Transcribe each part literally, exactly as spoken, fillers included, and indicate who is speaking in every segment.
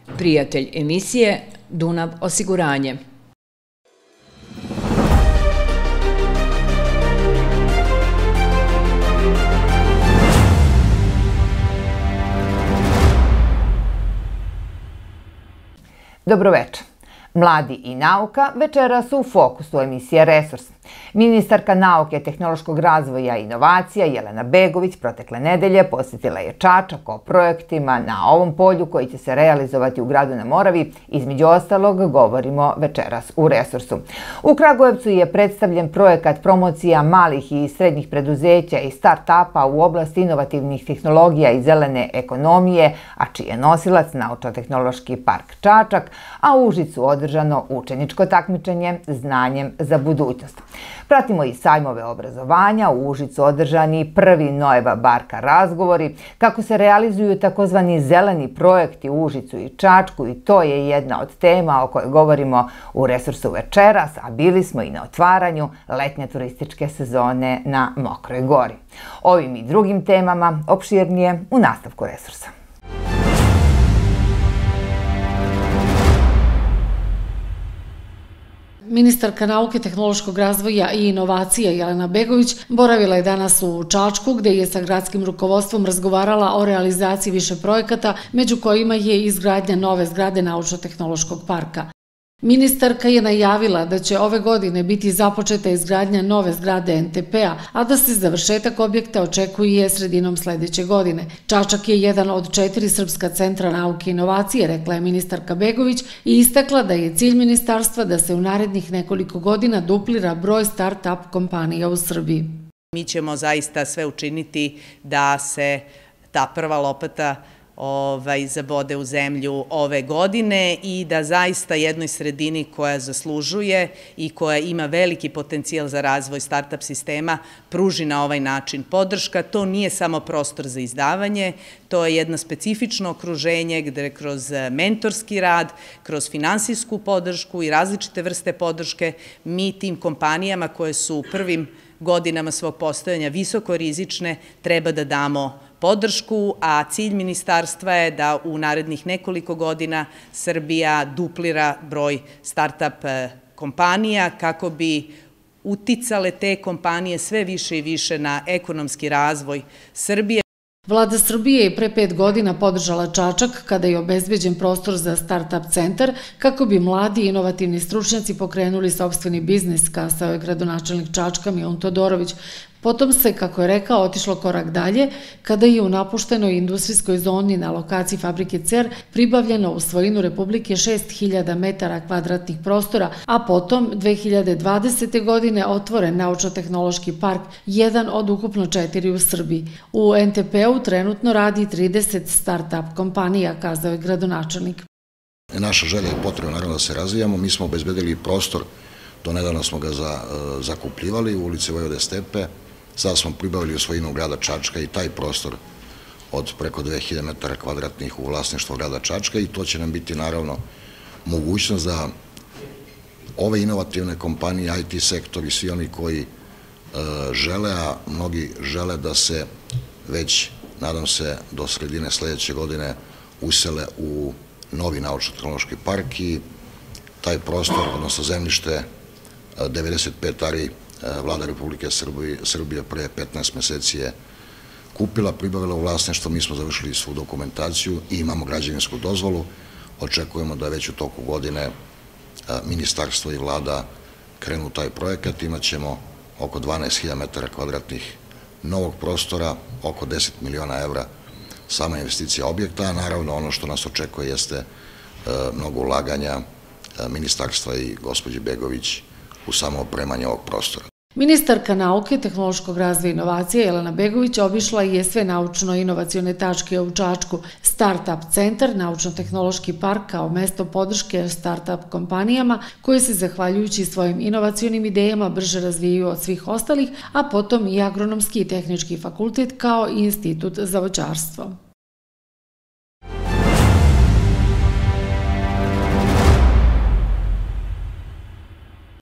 Speaker 1: Prijatelj emisije Dunav osiguranje.
Speaker 2: Dobroveče. Mladi i nauka večeras su u fokusu emisije Resurs. Ministarka nauke, tehnološkog razvoja i inovacija Jelena Begović protekle nedelje posjetila je Čačak o projektima na ovom polju koji će se realizovati u gradu na Moravi. Između ostalog govorimo večeras u Resursu. U Kragujevcu je predstavljen projekat promocija malih i srednjih preduzeća i start-upa u oblasti inovativnih tehnologija i zelene ekonomije, a čiji je nosilac Naučno-tehnološki park Čačak, a u Užicu održano učeničko takmičenje Znanjem za budućnost. Pratimo i sajmove obrazovanja, u Užicu održani prvi Noeva Barka razgovori, kako se realizuju takozvani zeleni projekti u Užicu i Čačku, i to je jedna od tema o kojoj govorimo u Resursu večeras, a bili smo i na otvaranju letnje turističke sezone na Mokroj Gori. Ovim i drugim temama opširnije u nastavku Resursa.
Speaker 3: Ministarka nauke, tehnološkog razvoja i inovacija Jelena Begović boravila je danas u Čačku, gde je sa gradskim rukovodstvom razgovarala o realizaciji više projekata, među kojima je izgradnja nove zgrade Naučno-tehnološkog parka. Ministarka je najavila da će ove godine biti započeta izgradnja nove zgrade en te pe a, a da se završetak objekta očekuje sredinom sledeće godine. Čačak je jedan od četiri srpska centra nauke i inovacije, rekla je ministarka Begović, i istakla da je cilj ministarstva da se u narednih nekoliko godina duplira broj start-up kompanija u Srbiji.
Speaker 4: Mi ćemo zaista sve učiniti da se ta prva lopata zabode u zemlju ove godine i da zaista jednoj sredini koja zaslužuje i koja ima veliki potencijal za razvoj start-up sistema pruži na ovaj način podrška. To nije samo prostor za izdavanje, to je jedno specifično okruženje gde kroz mentorski rad, kroz finansijsku podršku i različite vrste podrške mi tim kompanijama koje su u prvim godinama svog postojanja visoko rizične treba da damo podršku, a cilj ministarstva je da u narednih nekoliko godina Srbija duplira broj start-up kompanija kako bi uticale te kompanije sve više i više na ekonomski razvoj Srbije.
Speaker 3: Vlada Srbije je pre pet godina podržala Čačak kada je obezbeđen prostor za start-up centar kako bi mladi i inovativni stručnjaci pokrenuli sopstveni biznis, kazao je gradonačelnik Čačka Milun Todorović. Potom se, kako je rekao, otišlo korak dalje kada je u napuštenoj industrijskoj zoni na lokaciji fabrike Cer pribavljeno u svojinu Republike šest hiljada metara kvadratnih prostora, a potom dve hiljade dvadesete. godine otvoren Naučno-tehnološki park, jedan od ukupno četiri u Srbiji. U en te pe a-u trenutno radi trideset start-up kompanija, kazao je gradonačelnik.
Speaker 5: Naša želja je potrebna naravno da se razvijamo. Mi smo obezbedili prostor, do nedavno smo ga zakupljivali u ulici Vojvode Stepe. Sada smo pribavili u svojinu grada Čačka i taj prostor od preko dve hiljade metara kvadratnih u vlasništvu grada Čačka, i to će nam biti naravno mogućnost da ove inovativne kompanije, i te sektor i svi oni koji žele, a mnogi žele da se već, nadam se, do sredine sledeće godine usele u novi naučno-tehnološki park, i taj prostor, odnosno zemljište, devedeset pet ari, Vlada Republike Srbije pre petnaest meseci je kupila, pribavila u vlasništvo. Mi smo završili svu dokumentaciju i imamo građevinsku dozvolu. Očekujemo da već u toku godine ministarstvo i vlada krenu u taj projekat. Imaćemo oko dvanaest hiljada metara kvadratnih novog prostora, oko deset miliona evra sama investicija objekta, a naravno ono što nas očekuje jeste mnogo ulaganja ministarstva i gospođe Begović u samo opremanje ovog prostora.
Speaker 3: Ministarka nauke, tehnološkog razvoja i inovacija Jelena Begović obišla je sve naučno-inovacione tačke u Čačku, Start-up centar, Naučno-tehnološki park kao mesto podrške start-up kompanijama koje se zahvaljujući svojim inovacionim idejama brže razvijaju od svih ostalih, a potom i Agronomski i tehnički fakultet kao i Institut za voćarstvo.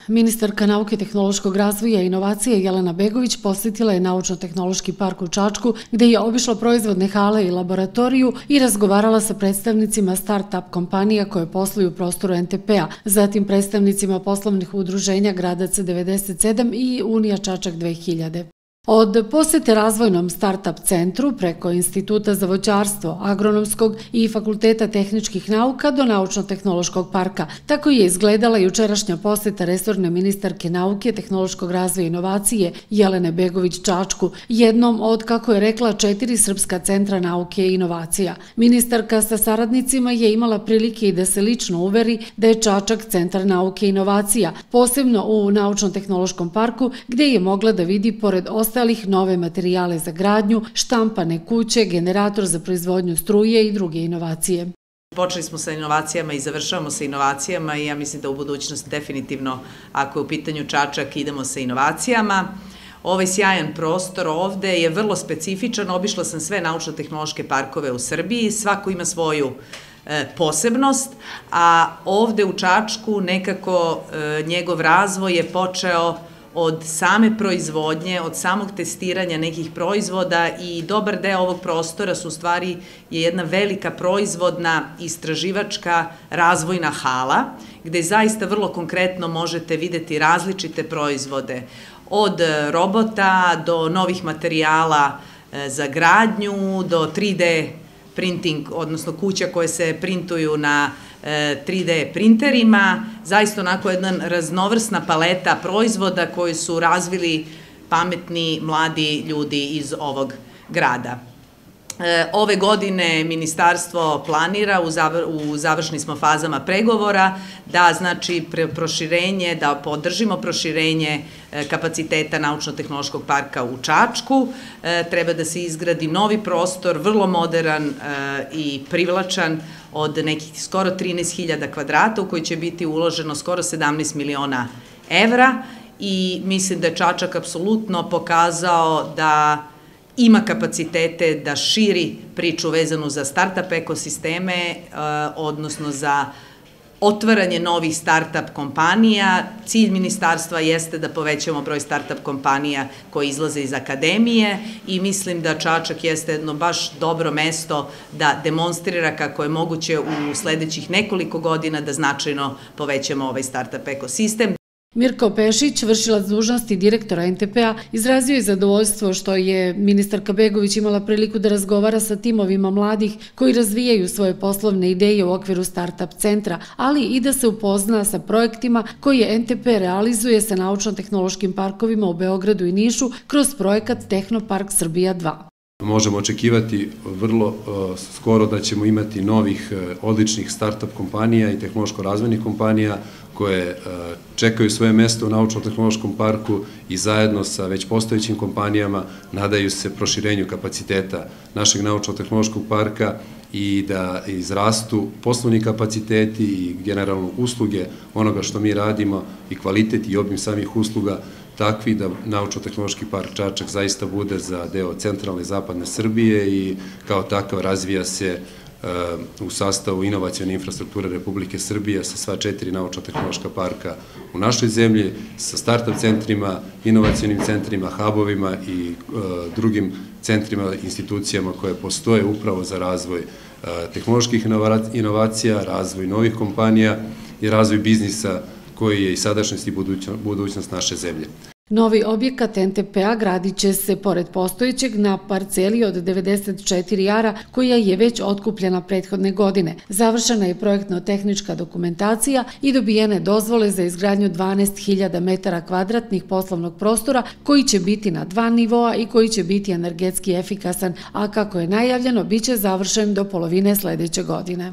Speaker 3: Ministarka nauke, tehnološkog razvoja i inovacije Jelena Begović posjetila je Naučno-tehnološki park u Čačku, gde je obišla proizvodne hale i laboratoriju i razgovarala sa predstavnicima start-up kompanija koje posluju u prostoru en te pe a, zatim predstavnicima poslovnih udruženja Gradac devedeset sedam i Unija Čačak dve hiljade. Od posete razvojnom start-up centru preko Instituta za voćarstvo, Agronomskog i Fakulteta tehničkih nauka do Naučno-tehnološkog parka. Tako je izgledala jučerašnja poseta resorne ministarke nauke, tehnološkog razvoja i inovacije Jelene Begović Čačku, jednom od, kako je rekla, četiri srpska centra nauke i inovacija. Ministarka sa saradnicima je imala prilike i da se lično uveri da je Čačak centar nauke i inovacija, posebno u Naučno-tehnološkom parku, gde je mogla da vidi pored ostalih nove materijale za gradnju, štampane kuće, generator za proizvodnju struje i druge inovacije.
Speaker 4: Počeli smo sa inovacijama i završavamo sa inovacijama i ja mislim da u budućnosti definitivno, ako je u pitanju Čačak, idemo sa inovacijama. Ovaj sjajan prostor ovde je vrlo specifičan, obišla sam sve naučno-tehnološke parkove u Srbiji, svako ima svoju posebnost, a ovde u Čačku nekako njegov razvoj je počeo od same proizvodnje, od samog testiranja nekih proizvoda i dobar deo ovog prostora su u stvari je jedna velika proizvodna, istraživačka, razvojna hala, gde zaista vrlo konkretno možete videti različite proizvode, od robota do novih materijala za gradnju, do tri de printing, odnosno kuća koje se printuju na tri de printerima, zaista onako jedna raznovrsna paleta proizvoda koji su razvili pametni mladi ljudi iz ovog grada. Ove godine ministarstvo planira, u završnim smo fazama pregovora, da znači proširenje, da podržimo proširenje kapaciteta Naučno-tehnološkog parka u Čačku. Treba da se izgradi novi prostor, vrlo modern i privlačan, od nekih skoro trinaest hiljada kvadrata, u koji će biti uloženo skoro sedamnaest miliona evra i mislim da je Čačak apsolutno pokazao da ima kapacitete da širi priču vezanu za start-up ekosisteme, odnosno za otvaranje novih start-up kompanija. Cilj ministarstva jeste da povećamo broj start-up kompanija koje izlaze iz akademije i mislim da Čačak jeste jedno baš dobro mesto da demonstrira kako je moguće u sledećih nekoliko godina da značajno povećamo ovaj start-up ekosistem.
Speaker 3: Mirko Pešić, vršilac dužnosti direktora en te pe a, izrazio je zadovoljstvo što je ministarka Begović imala priliku da razgovara sa timovima mladih koji razvijaju svoje poslovne ideje u okviru start-up centra, ali i da se upozna sa projektima koje en te pe realizuje sa naučno-tehnološkim parkovima u Beogradu i Nišu kroz projekat Tehnopark Srbija dva.
Speaker 6: Možemo očekivati vrlo skoro da ćemo imati novih odličnih start-up kompanija i tehnološko-razvojnih kompanija koje čekaju svoje mesto u Naučno-tehnološkom parku i zajedno sa već postojećim kompanijama nadaju se proširenju kapaciteta našeg Naučno-tehnološkog parka i da izrastu poslovni kapaciteti i generalno usluge onoga što mi radimo i kvalitet i obim samih usluga takvi da Naučno-tehnološki park Čačak zaista bude za deo centralne i zapadne Srbije i kao takav razvija se u sastavu inovacione infrastrukture Republike Srbije sa sva četiri naučno-tehnološka parka u našoj zemlji, sa start-up centrima, inovacionim centrima, hubovima i drugim centrima, institucijama koje postoje upravo za razvoj tehnoloških inovacija, razvoj novih kompanija i razvoj biznisa koji je i sadašnjost i budućnost naše zemlje.
Speaker 3: Novi objekat en te pe a gradit će se pored postojećeg na parceli od devedeset četiri ara koja je već otkupljena prethodne godine. Završena je projektno-tehnička dokumentacija i dobijene dozvole za izgradnju dvanaest hiljada metara kvadratnih poslovnog prostora koji će biti na dva nivoa i koji će biti energetski efikasan, a kako je najavljeno, bit će završen do polovine sledeće godine.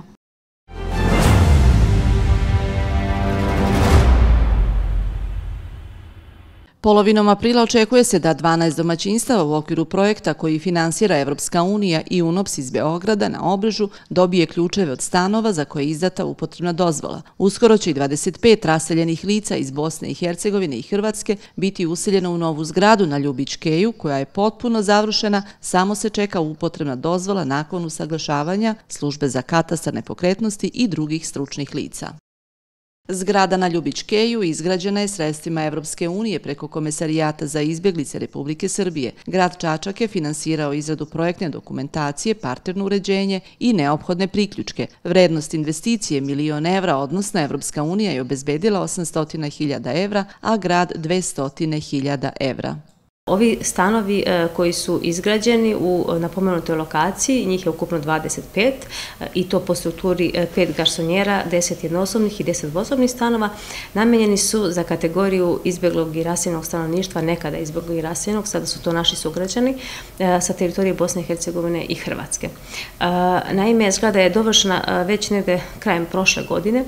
Speaker 7: Polovinom aprila očekuje se da dvanaest domaćinstava u okviru projekta koji finansira Evropska unija i UNOPS iz Beograda na Obrežju dobije ključeve od stanova za koje je izdata upotrebna dozvola. Uskoro će i dvadeset pet raseljenih lica iz Bosne i Hercegovine i Hrvatske biti useljeno u novu zgradu na Ljubičkeju koja je potpuno završena, samo se čeka upotrebna dozvola nakon usaglašavanja službe za katastar nepokretnosti i drugih stručnih lica. Zgrada na Ljubičkeju izgrađena je sredstvima Evropske unije preko Komesarijata za izbjeglice Republike Srbije. Grad Čačak je finansirao izradu projektne dokumentacije, parterno uređenje i neophodne priključke. Vrednost investicije milion evra, odnosno Evropska unija je obezbedila osamsto hiljada evra, a grad dvesta hiljada evra.
Speaker 8: Ovi stanovi koji su izgrađeni u napomenutoj lokaciji, njih je ukupno dvadeset pet i to po strukturi pet garsonjera, deset jednosobnih i deset dvosobnih stanova, namenjeni su za kategoriju izbjeglog i raseljenog stanovništva, nekada izbjeglog i raseljenog, sada su to naši sugrađani sa teritorije Bosne i Hercegovine i Hrvatske. Naime, zgrada je dovršena već negde krajem prošle godine,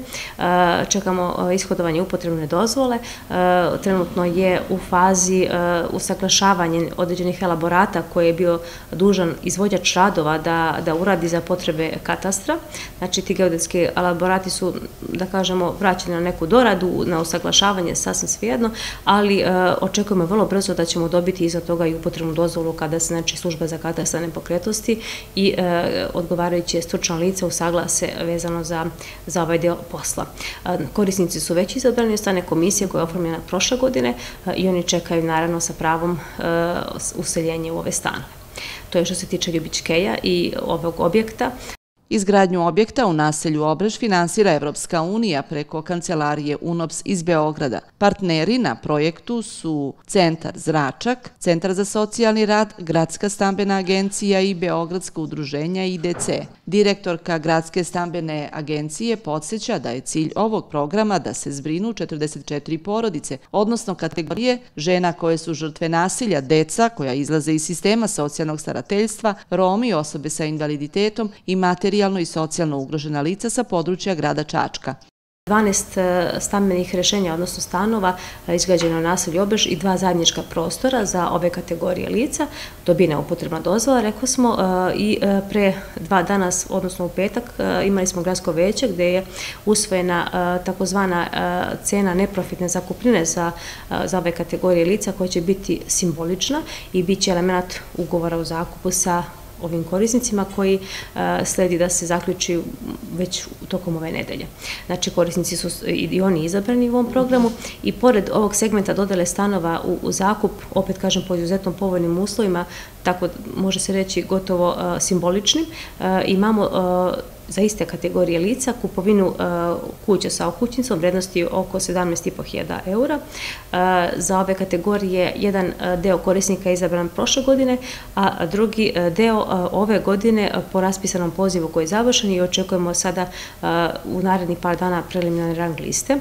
Speaker 8: čekamo ishodovanje upotrebne dozvole, trenutno je u fazi usaglašavanja određenih elaborata koje je bio dužan izvođač radova da, da uradi za potrebe katastra. Znači, ti geodetski elaborati su, da kažemo, vraćeni na neku doradu, na usaglašavanje, sasvim svejedno, ali e, očekujemo vrlo brzo da ćemo dobiti iza toga i upotrebnu dozvolu kada se, znači, služba za katastar nepokretnosti i e, odgovarajuće stručno lice usaglase vezano za, za ovaj deo posla. E, korisnici su već izabrani od strane komisije koja je oformljena prošle godine e, i oni čekaju, naravno, sa pravom useljenje u ove stanove. To je što se tiče Ljubičkeja i ovog objekta.
Speaker 7: Izgradnju objekta u naselju Obrež finansira Evropska unija preko kancelarije UNOPS iz Beograda. Partneri na projektu su Centar Zračak, Centar za socijalni rad, Gradska stambena agencija i Beogradsko udruženja I D C. Direktorka Gradske stambene agencije podsjeća da je cilj ovog programa da se zbrinu četrdeset četiri porodice, odnosno kategorije žena koje su žrtve nasilja, deca koja izlaze iz sistema socijalnog starateljstva, Romi, osobe sa invaliditetom i materijalno i socijalno ugrožena lica sa područja grada Čačka.
Speaker 8: dvanaest stambenih rešenja, odnosno stanova, izgrađeno u naselju Obrež i dva zajednička prostora za ove kategorije lica. Dobijena upotrebna dozvola, rekao smo, i pre dva dana, odnosno u petak, imali smo gradsko veće gde je usvojena takozvana cena neprofitne zakupnine za, za ove kategorije lica koja će biti simbolična i bit će element ugovora o zakupu sa ovim korisnicima koji sledi da se zaključi već tokom ove nedelje. Znači, korisnici su i oni izabrani u ovom programu i pored ovog segmenta dodele stanova u, u zakup, opet kažem po izuzetno povoljnim uslovima, tako može se reći gotovo simboličnim, imamo za iste kategorije lica kupovinu kuća sa okućnicom vrednosti oko sedamnaest i po hiljada eura. Za ove kategorije jedan deo korisnika je izabran prošle godine, a drugi deo ove godine po raspisanom pozivu koji je završen i očekujemo sada u narednih par dana preliminarne rang liste.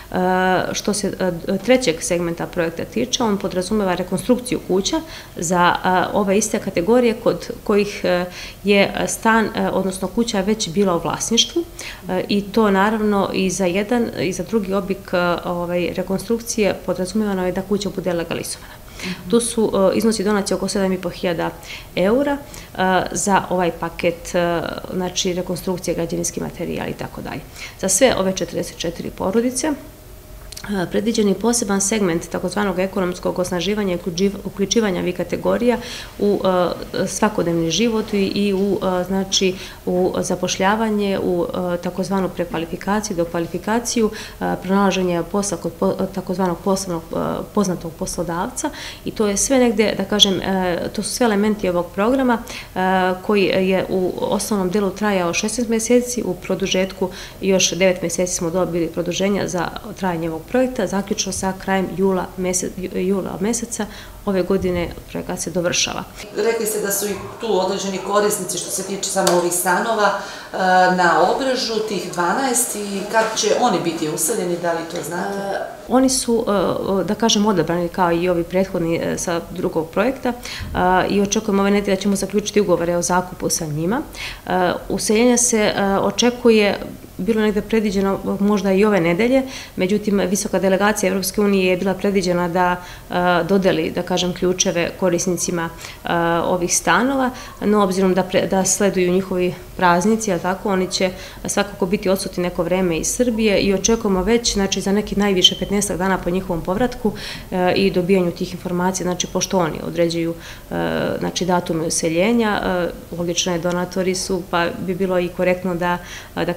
Speaker 8: Što se trećeg segmenta projekta tiče, on podrazumeva rekonstrukciju kuća za ove iste kategorije kod kojih je stan, odnosno kuća već bila u vlasništvu i to naravno i za jedan i za drugi oblik ovaj, rekonstrukcije podrazumevano je da kuća bude legalizovana. Tu su iznosi donacije oko sedam i po hiljada eura za ovaj paket, znači rekonstrukcije, građevinski materijal i tako dalje. Za sve ove četrdeset četiri porodice predviđen je poseban segment takozvanog ekonomskog osnaživanja i uključivanja ovih kategorija u svakodnevni život i u, znači, u zapošljavanje, u takozvanu prekvalifikaciju, dokvalifikaciju, pronalaženje posla kod takozvanog poslovnog poznatog poslodavca i to je sve negde, da kažem, to su sve elementi ovog programa koji je u osnovnom delu trajao šesnaest meseci, u produžetku još devet meseci smo dobili produženja za trajanje ovog projekta, zaključno sa krajem jula, mesec, jula meseca ove godine projekat se dovršava.
Speaker 9: Rekli ste da su i tu određeni korisnici što se tiče samo ovih stanova na Obrežu, tih dvanaest, i kako će oni biti useljeni, da li to znate?
Speaker 8: Oni su, da kažem, odabrani kao i ovi prethodni sa drugog projekta i očekujemo ove nedelje da ćemo zaključiti ugovore o zakupu sa njima. Useljenje se očekuje, bilo negde predviđeno možda i ove nedelje, međutim, visoka delegacija Evropske unije je bila predviđena da dodeli, da kažem, ključeve korisnicima ovih stanova, no obzirom da, pre, da sleduju njihovi praznici, a tako, oni će svakako biti odsutni neko vreme iz Srbije i očekujemo već, znači, za neki najviše petnaest dana po njihovom povratku i dobijanju tih informacija, znači, pošto oni određuju, znači, datume useljenja, logično je, donatori su, pa bi bilo i korektno da, da kažem, taj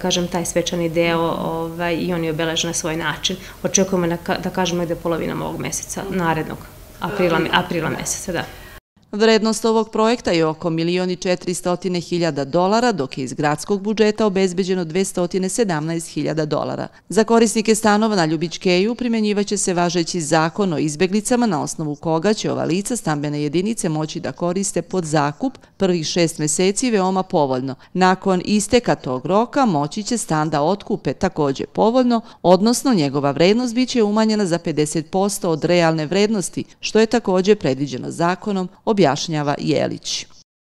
Speaker 8: svečani deo i oni obeleže na svoj način. Očekujemo da kažemo da je polovinom ovog meseca, narednog aprila meseca, da.
Speaker 7: Vrednost ovog projekta je oko milion i četiristotina hiljada dolara, dok je iz gradskog budžeta obezbeđeno dvesta sedamnaest hiljada dolara. Za korisnike stanova na Ljubičkeju primjenjivaće se važeći zakon o izbeglicama, na osnovu koga će ova lica stambene jedinice moći da koriste pod zakup prvih šest meseci veoma povoljno. Nakon isteka tog roka moći će stan da otkupe takođe povoljno, odnosno njegova vrednost biće umanjena za pedeset posto od realne vrednosti, što je takođe predviđeno zakonom, objašnjava Jelić.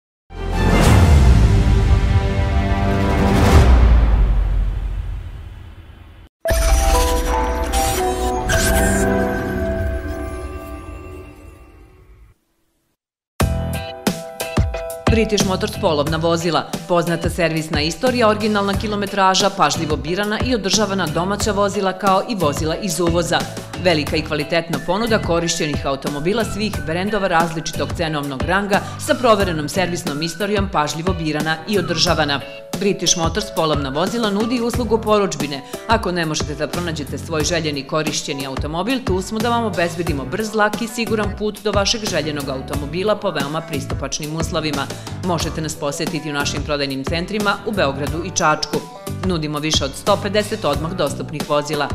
Speaker 1: British Motors polovna vozila, poznata servisna istorija, originalna kilometraža, pažljivo birana i održavana domaća vozila kao i vozila iz uvoza. Velika i kvalitetna ponuda korišćenih automobila svih brendova različitog cenovnog ranga sa proverenom servisnom istorijom, pažljivo birana i održavana. British Motors polovna vozila nudi uslugu porudžbine. Ako ne možete da pronađete svoj željeni korišćeni automobil, tu smo da vam obezbedimo brz, lak i siguran put do vašeg željenog automobila po veoma pristupačnim uslovima. Možete nas posetiti u našim prodajnim centrima u Beogradu i Čačku. Nudimo više od sto pedeset odmah dostupnih vozila.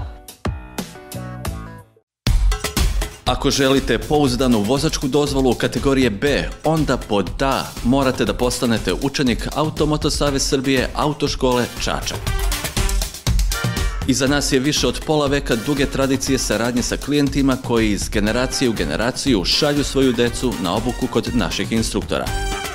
Speaker 10: Ako želite pouzdanu vozačku dozvolu kategorije B, onda pod da morate da postanete učenik Automoto Savez Srbije autoškole Čačak. Iza nas je više od pola veka duge tradicije saradnje sa klijentima koji iz generacije u generaciju šalju svoju decu na obuku kod naših instruktora.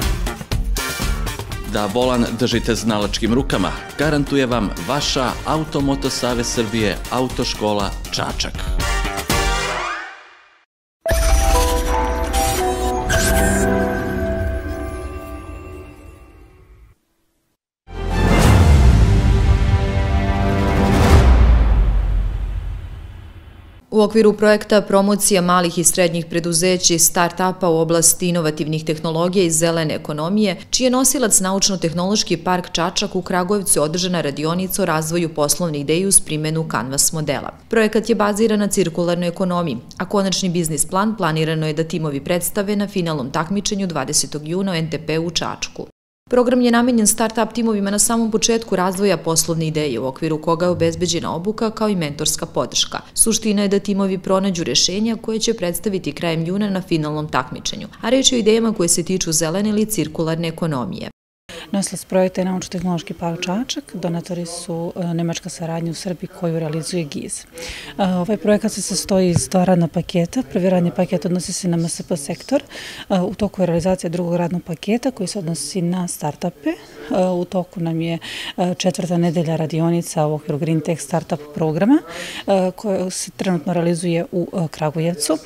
Speaker 10: Da volan držite znalačkim rukama, garantuje vam vaša Automoto Savez Srbije autoškola Čačak.
Speaker 11: U okviru projekta Promocija malih i srednjih preduzeća i start-upa u oblasti inovativnih tehnologija i zelene ekonomije, čiji je nosilac Naučno-tehnološki park Čačak, u Kragujevcu održana radionica o razvoju poslovne ideje uz primjenu Canvas modela. Projekat je baziran na cirkularnoj ekonomiji, a konačni biznis plan planirano je da timovi predstave na finalnom takmičenju dvadesetog juna u en te pe u Čačku. Program je namenjen start-up timovima na samom početku razvoja poslovne ideje, u okviru koga je obezbeđena obuka kao i mentorska podrška. Suština je da timovi pronađu rešenja koje će predstaviti krajem juna na finalnom takmičenju, a reč je o idejama koje se tiču zelene ili cirkularne ekonomije.
Speaker 12: Nosilac projekta je Naučno-tehnološki park Čačak, donatori su nemačka saradnja u Srbiji koju realizuje GIZ. Ovaj projekat se sastoji iz dva radna paketa. Prvi radni paket odnosi se na em es pe sektor, u toku je realizacija drugog radnog paketa koji se odnosi na start-upe. U toku nam je četvrta nedelja radionica u okviru Green Tech Startup programa koja se trenutno realizuje u Kragujevcu.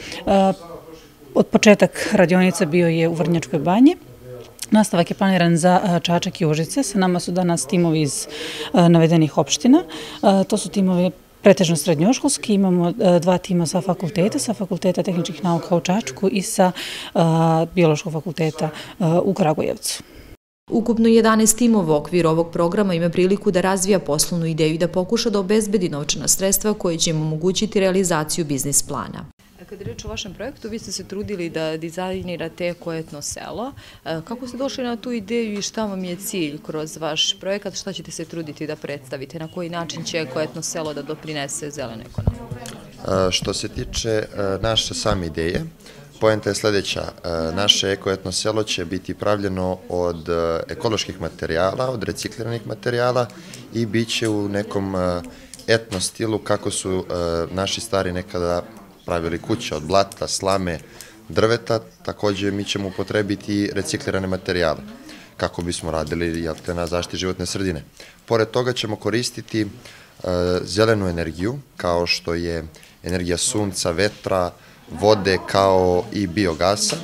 Speaker 12: Od početak radionica bio je u Vrnjačkoj banji. Nastavak je planiran za Čačak i Užice. Sa nama su danas timovi iz navedenih opština. To su timovi pretežno srednjoškolski. Imamo dva tima sa fakulteta, sa Fakulteta tehničkih nauka u Čačku i sa Biološkog fakulteta u Kragujevcu.
Speaker 11: Ukupno jedanaest timova u okviru ovog programa ima priliku da razvija poslovnu ideju i da pokuša da obezbedi novčana sredstva koje će im omogućiti realizaciju biznis plana.
Speaker 13: Kada je reč o vašem projektu, vi ste se trudili da dizajnirate ekoetno selo. Kako ste došli na tu ideju i šta vam je cilj kroz vaš projekat? Šta ćete se truditi da predstavite? Na koji način će ekoetno selo da doprinese zelenoj ekonomiji?
Speaker 14: Što se tiče naše same ideje, poenta je sledeća. Naše ekoetno selo će biti pravljeno od ekoloških materijala, od recikliranih materijala i bit će u nekom etno stilu kako su naši stari nekada pravili kuće od blata, slame, drveta. Takođe mi ćemo upotrebiti reciklirane materijale kako bismo radili na zaštiti životne sredine. Pored toga ćemo koristiti zelenu energiju kao što je energija sunca, vetra, vode kao i biogasa.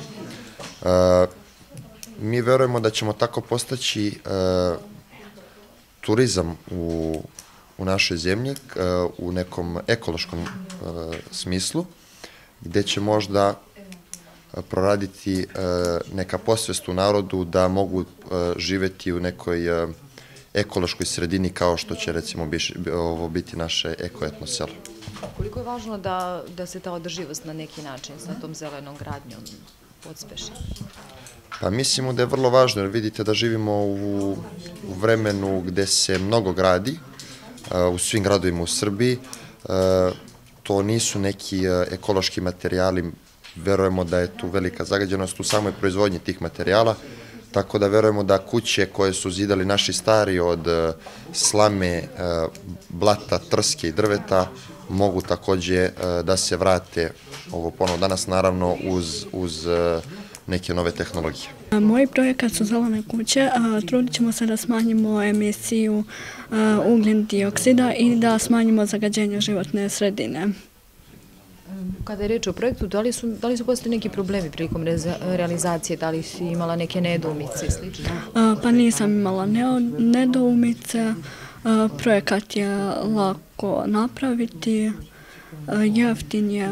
Speaker 14: Mi verujemo da ćemo tako postaći turizam u u našoj zemlji u nekom ekološkom smislu, gde će možda proraditi neka posvest u narodu da mogu živeti u nekoj ekološkoj sredini kao što će recimo ovo biti naše ekoetno selo.
Speaker 13: Koliko je važno da, da se ta održivost na neki način sa tom zelenom gradnjom podspeši?
Speaker 14: Pa mislimo da je vrlo važno jer vidite da živimo u, u vremenu gde se mnogo gradi, u svim gradovima u Srbiji. To nisu neki ekološki materijali, verujemo da je tu velika zagađenost u samoj proizvodnji tih materijala, tako da verujemo da kuće koje su zidali naši stari od slame, blata, trske i drveta mogu takođe da se vrate ovo ponovo danas, naravno uz, uz neke nove tehnologije.
Speaker 15: Moj projekat su zelene kuće. Trudit ćemo se da smanjimo emisiju ugljen dioksida i da smanjimo zagađenje životne sredine.
Speaker 13: Kada je reč o projektu, da li su, da li su postali neki problemi prilikom realizacije, da li si imala neke nedoumice i slično?
Speaker 15: Pa nisam imala nedoumice, projekat je lako napraviti, jeftin je.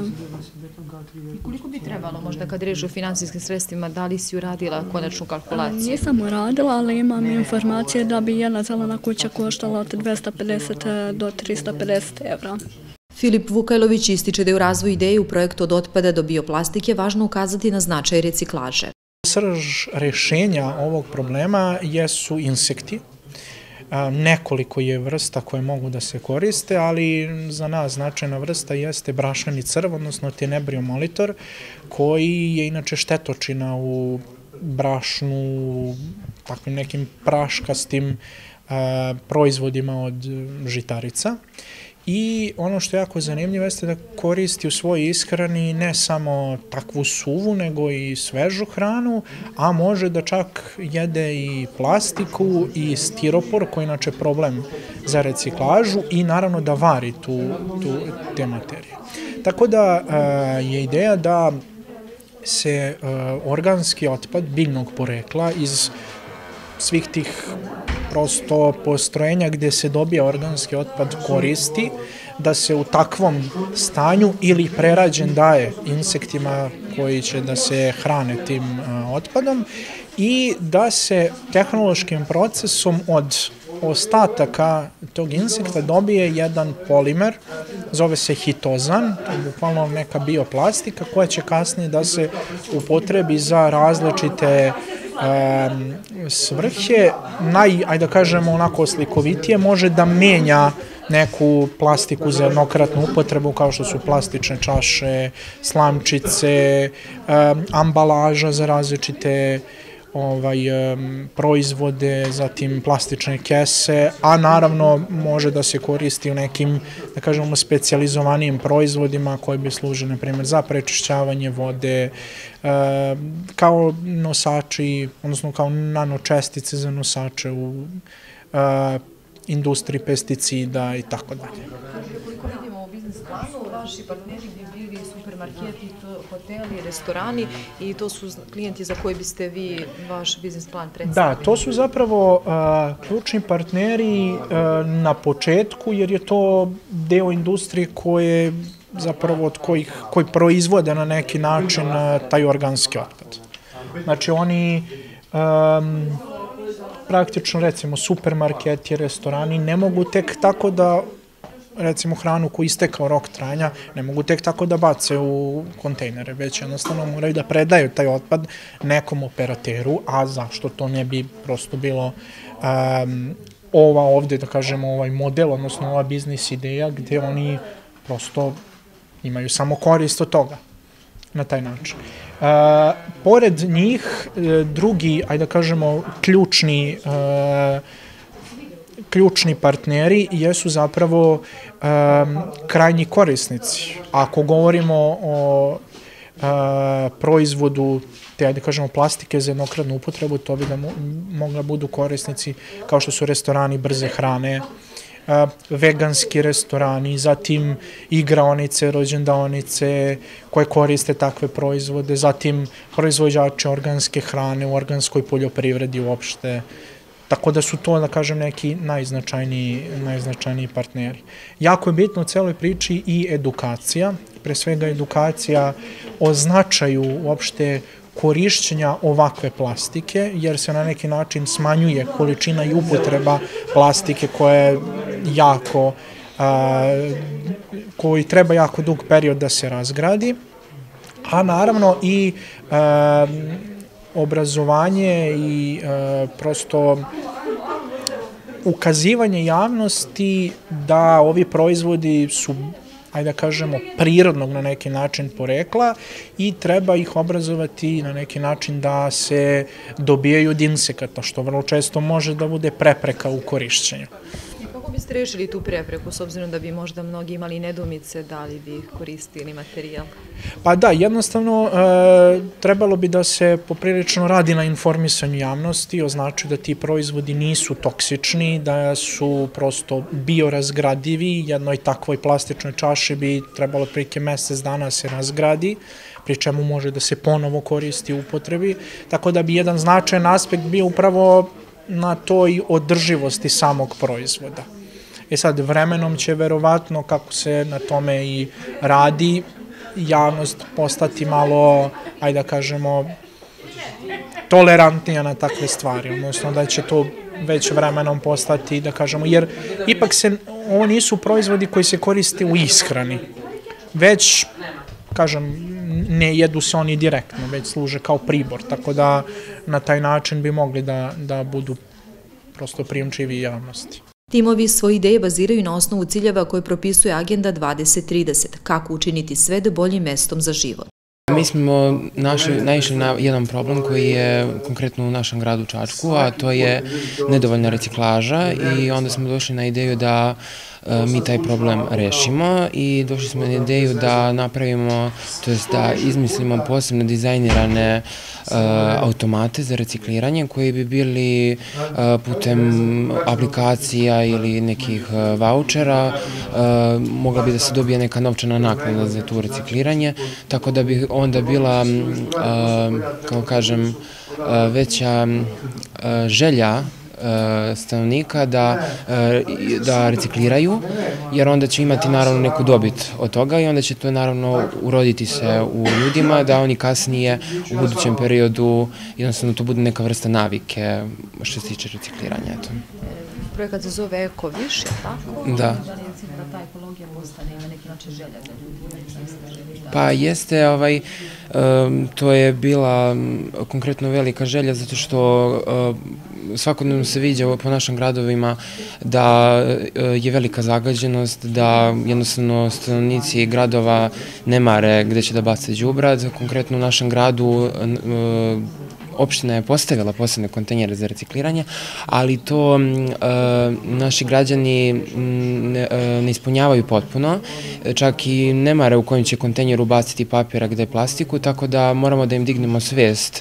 Speaker 13: I koliko bi trebalo možda kad reč o finansijskim sredstvima, da li si uradila konačnu kalkulaciju?
Speaker 15: Nisam uradila, ali imam informacije da bi jedna zelena kuća koštala od dvesta pedeset do trista pedeset evra.
Speaker 11: Filip Vukajlović ističe da je u razvoju ideje u projektu od otpada do bioplastike važno ukazati na značaj reciklaže.
Speaker 16: Srž rešenja ovog problema jesu insekti. Nekoliko je vrsta koje mogu da se koriste, ali za nas značajna vrsta jeste brašni crv, odnosno tenebrio molitor, koji je inače štetočina u brašnu, takvim nekim praškastim proizvodima od žitarica. I ono što je jako zanimljivo jeste da koristi u svojoj ishrani ne samo takvu suvu, nego i svežu hranu, a može da čak jede i plastiku i stiropor, koji je inače problem za reciklažu, i naravno da vari tu, tu te materije. Tako da je ideja da se organski otpad biljnog porekla iz svih tih prosto postrojenja gde se dobija organski otpad koristi, da se u takvom stanju ili prerađen daje insektima koji će da se hrane tim otpadom i da se tehnološkim procesom od ostataka tog insekta dobije jedan polimer, zove se hitozan, to je bukvalno neka bioplastika koja će kasnije da se upotrebi za različite svrhe. Naj, ajde da kažemo onako slikovitije, može da menja neku plastiku za jednokratnu upotrebu, kao što su plastične čaše, slamčice, ambalaža za različite ovaj, proizvode, zatim plastične kese, a naravno može da se koristi u nekim, da kažemo, specijalizovanijim proizvodima koji bi služili, na primjer, za prečišćavanje vode, kao nosači, odnosno kao nanočestice za nosače u industriji pesticida i tako dalje.
Speaker 13: Koliko vidimo u biznis planu, vaši partneri bi bili supermarketi, hoteli, restorani, i to su klijenti za koje biste vi vaš biznis plan predstavili?
Speaker 16: Da, to su zapravo ključni partneri na početku, jer je to deo industrije koje zapravo od kojih, koji proizvode na neki način taj organski otpad. Znači oni um, praktično, recimo, supermarketi, restorani ne mogu tek tako da, recimo, hranu koju istekao rok trajanja, ne mogu tek tako da bace u kontejnere, već jednostavno moraju da predaju taj otpad nekom operateru, a zašto to ne bi prosto bilo um, ova ovde, da kažemo, ovaj model, odnosno ova biznis ideja gde oni prosto imaju samo korist od toga na taj način. Uh, pored njih, drugi, ajde da kažemo, ključni, uh, ključni partneri jesu zapravo um, krajnji korisnici. Ako govorimo o uh, proizvodu te, ajde da kažemo, plastike za jednokratnu upotrebu, to bi da mo mogla budu korisnici kao što su restorani brze hrane, veganski restorani, zatim igraonice, rođendaonice koje koriste takve proizvode, zatim proizvođači organske hrane u organskoj poljoprivredi uopšte. Tako da su to, da kažem, neki najznačajniji, najznačajniji partneri. Jako je bitno u celoj priči i edukacija, pre svega edukacija o značaju uopšte korišćenja ovakve plastike, jer se na neki način smanjuje količina i upotreba plastike koja je jako, koji treba jako dug period da se razgradi, a naravno i obrazovanje i prosto ukazivanje javnosti da ovi proizvodi su, ajde da kažemo, prirodnog na neki način porekla i treba ih obrazovati na neki način da se dobijaju od insekata, što vrlo često može da bude prepreka u korišćenju.
Speaker 13: Kako biste rešili tu prepreku, s obzirom da bi možda mnogi imali nedumice, da li bi koristili materijal?
Speaker 16: Pa da, jednostavno trebalo bi da se poprilično radi na informisanju javnosti, označuju da ti proizvodi nisu toksični, da su prosto biorazgradivi, jednoj takvoj plastičnoj čaši bi trebalo otprilike mesec dana se razgradi, pri čemu može da se ponovo koristi u upotrebi, tako da bi jedan značajan aspekt bio upravo na toj održivosti samog proizvoda. E sad, vremenom će verovatno, kako se na tome i radi, javnost postati malo, ajde da kažemo, tolerantnija na takve stvari, odnosno da će to već vremenom postati, da kažemo, jer ipak se, ovo nisu proizvodi koji se koriste u ishrani, već, kažem, ne jedu se oni direktno, već služe kao pribor, tako da na taj način bi mogli da, da budu prosto prijemčivi javnosti.
Speaker 11: Timovi svoje ideje baziraju na osnovu ciljeva koje propisuje Agenda dvadeset trideset, kako učiniti svet boljim mestom za život.
Speaker 17: Mi smo naišli na jedan problem koji je konkretno u našem gradu Čačku, a to je nedovoljna reciklaža i onda smo došli na ideju da mi taj problem rešimo i došli smo na ideju da napravimo, to jest da izmislimo posebno dizajnirane automate za recikliranje koji bi bili putem aplikacija ili nekih vaučera, mogla bi da se dobije neka novčana naknada za tu recikliranje, tako da bi onda bila, kao kažem, veća želja stanovnika da recikliraju, jer onda će imati naravno neku dobit od toga i onda će to naravno uroditi se u ljudima, da oni kasnije u budućem periodu jednostavno to bude neka vrsta navike što se tiče recikliranja.
Speaker 13: Projekat se zove Ekoviš, je tako?
Speaker 17: Da.
Speaker 13: Da li je cilj da ta ekologija postane na neki način želja za ljudi?
Speaker 17: Pa jeste, to je bila konkretno velika želja zato što svakodnevno se viđa po našim gradovima da je velika zagađenost, da jednostavno stanovnici gradova ne mare gde će da bace đubrad. Konkretno u našem gradu opština je postavila posebne kontenjere za recikliranje, ali to naši građani ne ispunjavaju potpuno, čak i ne mare u kojem će kontenjeru baciti papir, a gde je plastiku, tako da moramo da im dignemo svest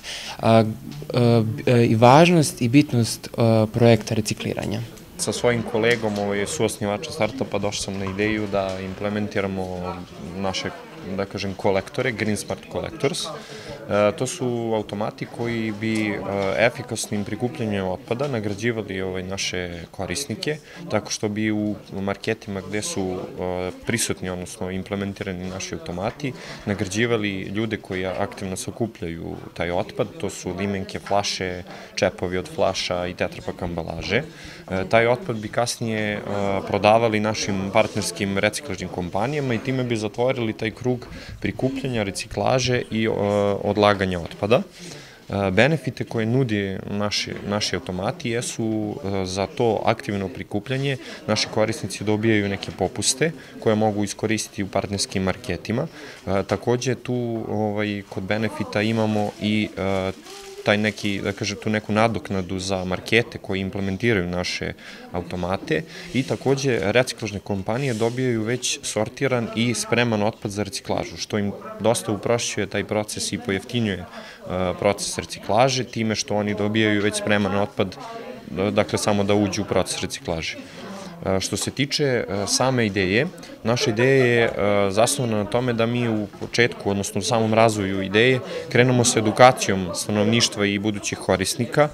Speaker 17: i važnost i bitnost projekta recikliranja.
Speaker 18: Sa svojim kolegom, suosnivača startupa, došao sam na ideju da implementiramo naše, da kažem, kolektore, Green Smart Collectors. To su automati koji bi efikasnim prikupljanjem otpada nagrađivali naše korisnike, tako što bi u marketima gde su prisutni, odnosno implementirani naši automati, nagrađivali ljude koji aktivno sakupljaju taj otpad, to su limenke, flaše, čepovi od flaša i tetrapak ambalaže. Taj otpad bi kasnije prodavali našim partnerskim reciklažnim kompanijama i time bi zatvorili taj krug prikupljanja, reciklaže i odlaganja otpada. Benefite koje nudi naši automati jesu za to aktivno prikupljanje. Naši korisnici dobijaju neke popuste koje mogu iskoristiti u partnerskim marketima. Takođe tu kod benefita imamo i taj neki, da kažem, tu neku nadoknadu za markete koji implementiraju naše automate i takođe reciklažne kompanije dobijaju već sortiran i spreman otpad za reciklažu, što im dosta uprošćuje taj proces i pojeftinjuje proces reciklaže, time što oni dobijaju već spreman otpad, dakle samo da uđu u proces reciklaže. Što se tiče same ideje, naša ideja je zasnovana na tome da mi u početku, odnosno u samom razvoju ideje, krenemo sa edukacijom stanovništva i budućih korisnika,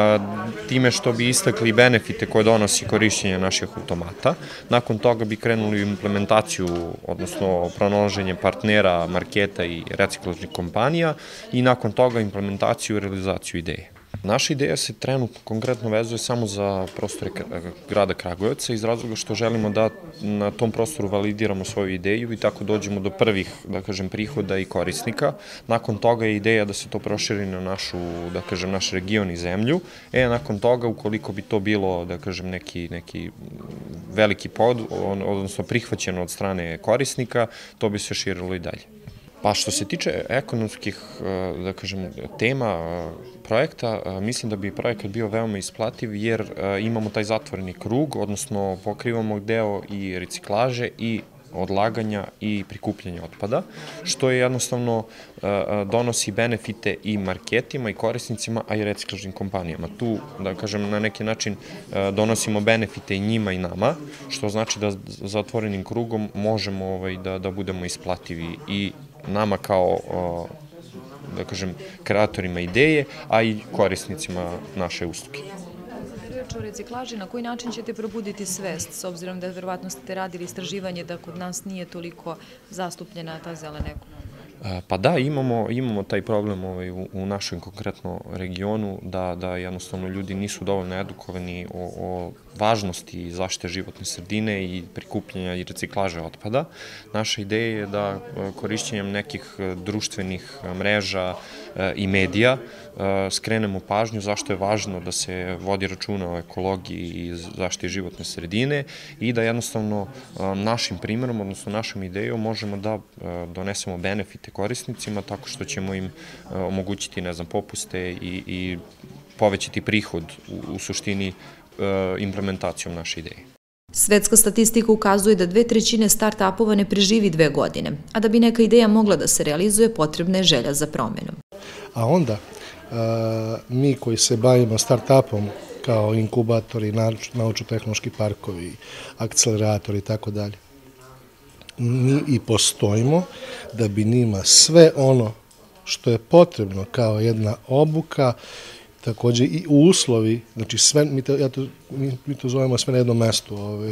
Speaker 18: time što bi istakli benefite koje donosi korišćenje naših automata. Nakon toga bi krenuli u implementaciju, odnosno pronalaženje partnera, marketa i reciklažnih kompanija i nakon toga implementaciju i realizaciju ideje. Naša ideja se trenutno konkretno vezuje samo za prostore grada Kragujevca iz razloga što želimo da na tom prostoru validiramo svoju ideju i tako dođemo do prvih, da kažem, prihoda i korisnika. Nakon toga je ideja da se to proširi na našu, da kažem, naš region i zemlju. E, nakon toga, ukoliko bi to bilo, da kažem, neki, neki veliki pod, odnosno prihvaćeno od strane korisnika, to bi se širilo i dalje. Pa što se tiče ekonomskih, da kažem, tema projekta, mislim da bi projekat bio veoma isplativ jer imamo taj zatvoreni krug, odnosno pokrivamo deo i reciklaže i odlaganja i prikupljanja otpada, što je jednostavno donosi benefite i marketima i korisnicima, a i reciklažnim kompanijama. Tu, da kažem, na neki način donosimo benefite i njima i nama, što znači da zatvorenim krugom možemo da budemo isplativi i nama kao, da kažem, kreatorima ideje, a i korisnicima naše usluge.
Speaker 13: Reč o reciklaži, na koji način ćete probuditi svest, s obzirom da verovatno ste radili istraživanje da kod nas nije toliko zastupljena ta zelena ekonomija?
Speaker 18: Pa da, imamo taj problem u našem konkretno regionu, da jednostavno ljudi nisu dovoljno edukovani o važnosti zaštite životne sredine i prikupljanja i reciklaže otpada. Naša ideja je da korišćenjem nekih društvenih mreža i medija skrenemo pažnju zašto je važno da se vodi računa o ekologiji i zaštiti životne sredine i da jednostavno našim primjerom, odnosno našom idejom možemo da donesemo benefite korisnicima tako što ćemo im omogućiti, ne znam, popuste i povećati prihod u suštini implementacijom naše ideje.
Speaker 11: Svetska statistika ukazuje da dve trećine start-upova ne preživi dve godine, a da bi neka ideja mogla da se realizuje, potrebna je želja za promenom.
Speaker 19: A onda, mi koji se bavimo start-upom kao inkubatori, naučno-tehnološki parkovi, akceleratori i tako dalje, mi i postojimo da bi njima sve ono što je potrebno kao jedna obuka, takođe i uslovi, znači sve, mi to zovemo sve na jednom mestu,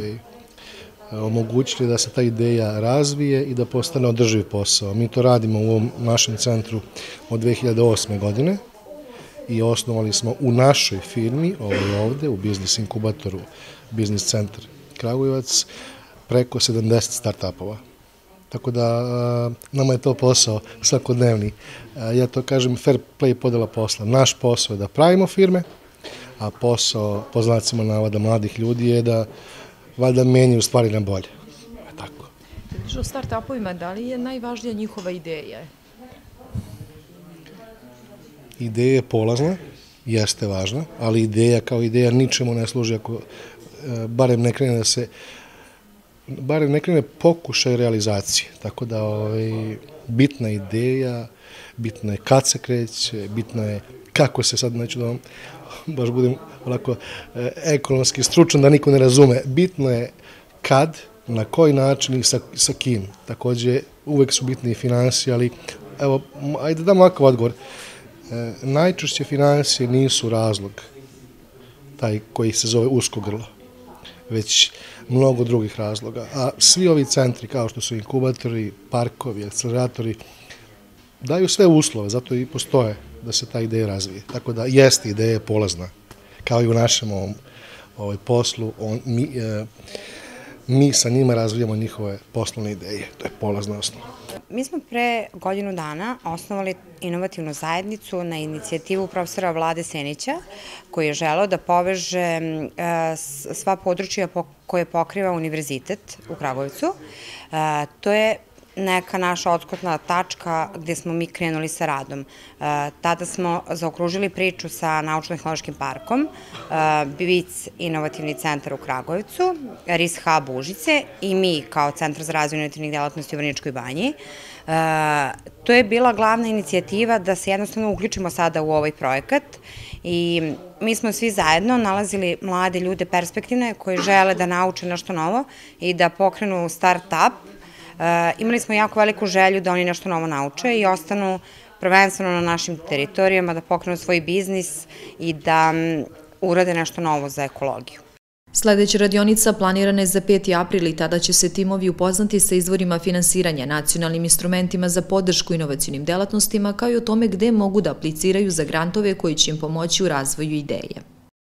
Speaker 19: omogućili da se ta ideja razvije i da postane održiv posao. Mi to radimo u ovom našem centru od dve hiljade osme. godine i osnovali smo u našoj firmi, ovde, u biznis inkubatoru, biznis centar Kragujevac, preko sedamdeset start-upova. Tako da nama je to posao svakodnevni. Ja to kažem fair play podela posla. Naš posao je da pravimo firme, a posao, po znacima navoda mladih ljudi, je da valjda menjaju stvari na bolje. Tako.
Speaker 13: O start-upovima, da li je najvažnija njihova ideja?
Speaker 19: Ideja je polazna, jeste važna, ali ideja kao ideja ničemu ne služi ako barem ne krene da se barem ne krene pokušaj realizacije. Tako da bitna ideja, bitno je kad se kreće, bitno je kako se, sad neću da vam baš budem onako ekonomski stručan da niko ne razume, bitno je kad, na koji način i sa kim. Takođe, uvek su bitne i finansije, ali evo, ajde dam ovakav odgovor. Najčešće finansije nisu razlog taj koji se zove usko grlo, već mnogo drugih razloga. A svi ovi centri, kao što su inkubatori, parkovi, akceleratori, daju sve uslove, zato i postoje da se ta ideja razvije. Tako da jeste ideja polazna, kao i u našem ovom poslu, mi sa njima razvijamo njihove poslovne ideje. To je polazna osnova.
Speaker 20: Mi smo pre godinu dana osnovali inovativnu zajednicu na inicijativu profesora Vlade Senića, koji je želeo da poveže sva područja koje pokriva univerzitet u Kragujevcu. To je neka naša odskotna tačka gde smo mi krenuli sa radom. Tada smo zaokružili priču sa Naučno-tehnološkim parkom, B I C inovativni centar u Kragujevcu, R I S Hub Užice i mi kao Centar za razvoj inovativnih delatnosti u Vrnjačkoj banji. To je bila glavna inicijativa da se jednostavno uključimo sada u ovaj projekat i mi smo svi zajedno nalazili mlade ljude perspektivne koji žele da nauče nešto novo i da pokrenu start-up. Imali smo jako veliku želju da oni nešto novo nauče i ostanu prvenstveno na našim teritorijama, da pokrenu svoj biznis i da urade nešto novo za ekologiju.
Speaker 11: Sledeća radionica planirana je za peti april i tada će se timovi upoznati sa izvorima finansiranja, nacionalnim instrumentima za podršku inovacijnim delatnostima, kao i o tome gde mogu da apliciraju za grantove koji će im pomoći u razvoju ideje.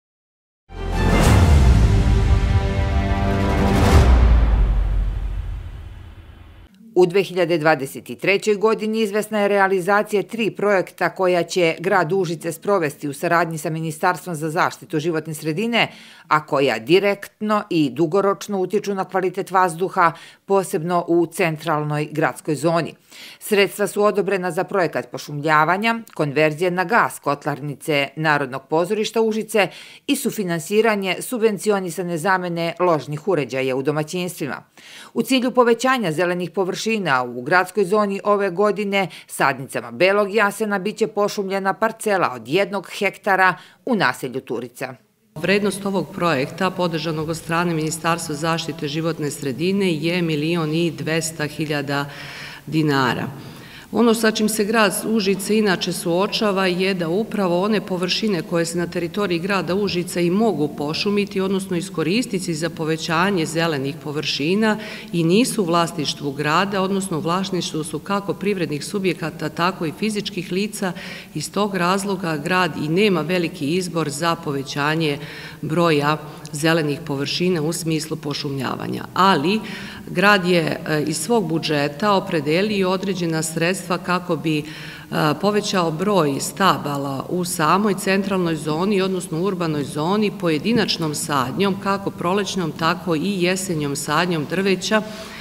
Speaker 2: U dve hiljade dvadeset trećoj. godini izvesna je realizacija tri projekta koja će grad Užice sprovesti u saradnji sa Ministarstvom za zaštitu životne sredine, a koja direktno i dugoročno utiču na kvalitet vazduha, posebno u centralnoj gradskoj zoni. Sredstva su odobrena za projekat pošumljavanja, konverzije na gas kotlarnice Narodnog pozorišta Užice i sufinansiranje subvencionisane zamene ložnih uređaja u domaćinstvima. U cilju povećanja zelenih površina u gradskoj zoni ove godine sadnicama belog jasena biće pošumljena parcela od jednog hektara u naselju Turica.
Speaker 21: Vrednost ovog projekta, podržanog od strane Ministarstva zaštite životne sredine, je milion i dvesta hiljada dinara. Ono sa čim se grad Užice inače suočava je da upravo one površine koje se na teritoriji grada Užica i mogu pošumiti, odnosno iskoristiti za povećanje zelenih površina i nisu u vlasništvu grada, odnosno u vlasništvu su kako privrednih subjekata, tako i fizičkih lica. Iz tog razloga grad i nema veliki izbor za povećanje broja zelenih površina u smislu pošumljavanja. Ali grad je iz svog budžeta opredelio određena sredstva kako bi povećao broj stabala u samoj centralnoj zoni, odnosno urbanoj zoni, pojedinačnom sadnjom, kako prolećnom, tako i jesenjom sadnjom drveća.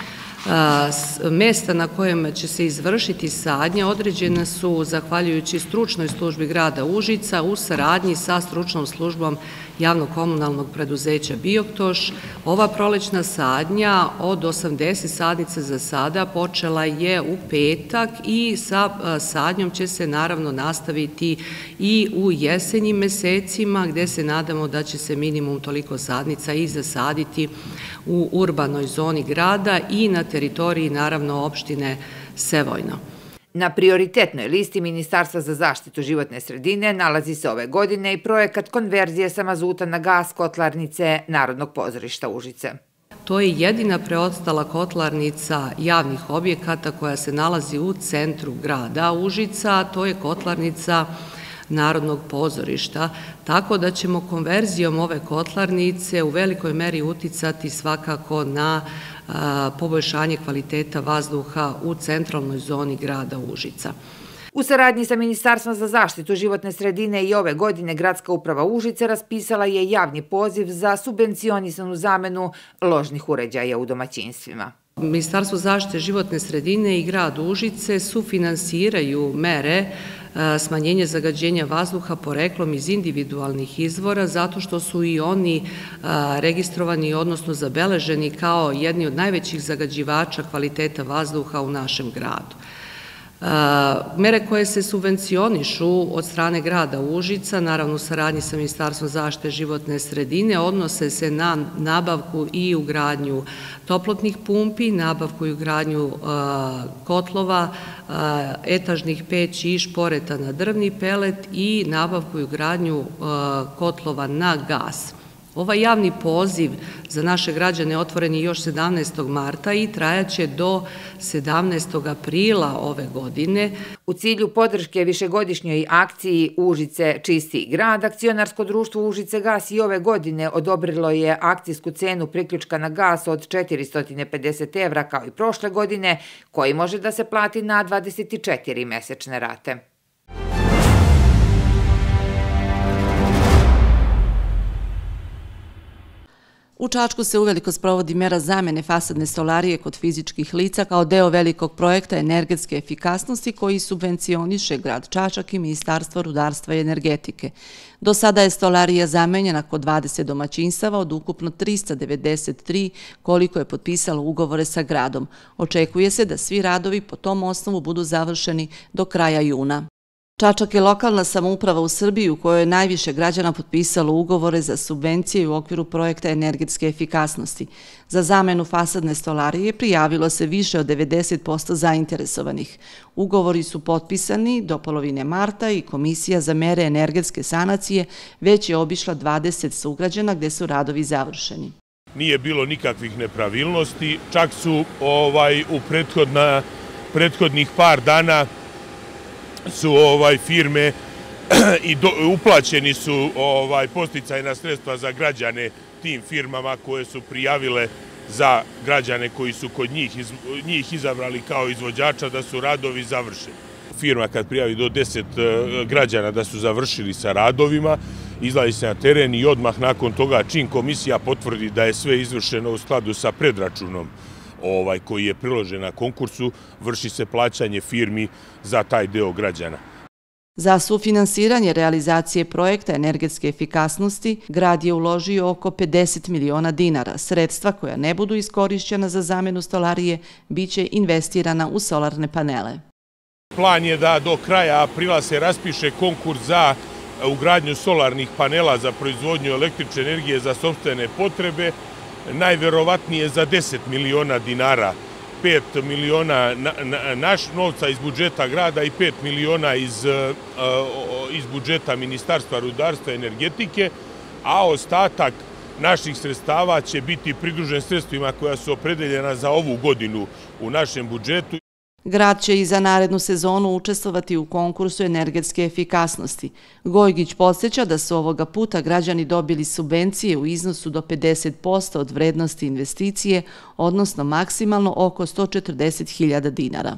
Speaker 21: Mesta na kojem će se izvršiti sadnja određena su zahvaljujući stručnoj službi grada Užica u saradnji sa stručnom službom javno-komunalnog preduzeća Bioktoš. Ova prolećna sadnja od osamdeset sadnica za sada počela je u petak i sa sadnjom će se naravno nastaviti i u jesenjim mesecima, gde se nadamo da će se minimum toliko sadnica i zasaditi u urbanoj zoni grada i na teritoriji naravno opštine Sevojno.
Speaker 2: Na prioritetnoj listi Ministarstva za zaštitu životne sredine nalazi se ove godine i projekat konverzije sa mazuta na gas kotlarnice Narodnog pozorišta Užice.
Speaker 21: To je jedina preostala kotlarnica javnih objekata koja se nalazi u centru grada Užica, to je kotlarnica Narodnog pozorišta, tako da ćemo konverzijom ove kotlarnice u velikoj meri uticati svakako na poboljšanje kvaliteta vazduha u centralnoj zoni grada Užica.
Speaker 2: U saradnji sa Ministarstvom za zaštitu životne sredine i ove godine Gradska uprava Užice raspisala je javni poziv za subvencionisanu zamenu ložnih uređaja u domaćinstvima.
Speaker 21: Ministarstvo zaštite životne sredine i grad Užice sufinansiraju mere smanjenje zagađenja vazduha poreklom iz individualnih izvora, zato što su i oni registrovani, odnosno zabeleženi kao jedni od najvećih zagađivača kvaliteta vazduha u našem gradu. Mere koje se subvencionišu od strane grada Užica, naravno u saradnji sa Ministarstvom zaštite životne sredine, odnose se na nabavku i ugradnju toplotnih pumpi, nabavku i ugradnju kotlova, etažnih peći i šporeta na drvni pelet i nabavku i ugradnju kotlova na gas. Ovaj javni poziv za naše građane otvoren je još sedamnaestog marta i trajaće do sedamnaestog aprila ove godine.
Speaker 2: U cilju podrške višegodišnjoj akciji Užice čisti grad, akcionarsko društvo Užice gas i ove godine odobrilo je akcijsku cenu priključka na gas od četiristo pedeset evra kao i prošle godine, koji može da se plati na dvadeset četiri mesečne rate.
Speaker 7: U Čačku se uveliko sprovodi mera zamene fasadne stolarije kod fizičkih lica kao deo velikog projekta energetske efikasnosti koji subvencioniše grad Čačak i Ministarstvo rudarstva i energetike. Do sada je stolarija zamenjena kod dvadeset domaćinstava od ukupno trista devedeset tri koliko je potpisalo ugovore sa gradom. Očekuje se da svi radovi po tom osnovu budu završeni do kraja juna. Čačak je lokalna samouprava u Srbiji u kojoj je najviše građana potpisalo ugovore za subvencije u okviru projekta energetske efikasnosti. Za zamenu fasadne stolarije prijavilo se više od devedeset posto zainteresovanih. Ugovori su potpisani do polovine marta i Komisija za mere energetske sanacije već je obišla dvadeset sugrađana gde su radovi završeni.
Speaker 5: Nije bilo nikakvih nepravilnosti, čak su ovaj u prethodna, prethodnih par dana su ovaj firme i do, uplaćeni su ovaj podsticajna sredstva za građane tim firmama koje su prijavile za građane koji su kod njih, iz, njih izabrali kao izvođača da su radovi završeni. Firma kad prijavi do deset građana da su završili sa radovima, izlazi se na teren i odmah nakon toga čim komisija potvrdi da je sve izvršeno u skladu sa predračunom ovaj koji je priložen na konkursu, vrši se plaćanje firmi za taj deo građana.
Speaker 7: Za sufinansiranje realizacije projekta energetske efikasnosti, grad je uložio oko pedeset miliona dinara. Sredstva koja ne budu iskorišćena za zamenu stolarije biće investirana u solarne panele.
Speaker 5: Plan je da do kraja aprila se raspiše konkurs za ugradnju solarnih panela za proizvodnju električne energije za sopstvene potrebe, najverovatnije za deset miliona dinara, pet miliona naš novca iz budžeta grada i pet miliona iz, iz budžeta Ministarstva rudarstva i energetike, a ostatak naših sredstava će biti pridružen sredstvima koja su opredeljena za ovu godinu u našem budžetu.
Speaker 7: Grad će i za narednu sezonu učestvovati u konkursu energetske efikasnosti. Gojgić podsjeća da su ovoga puta građani dobili subvencije u iznosu do pedeset posto od vrednosti investicije, odnosno maksimalno oko sto četrdeset hiljada dinara.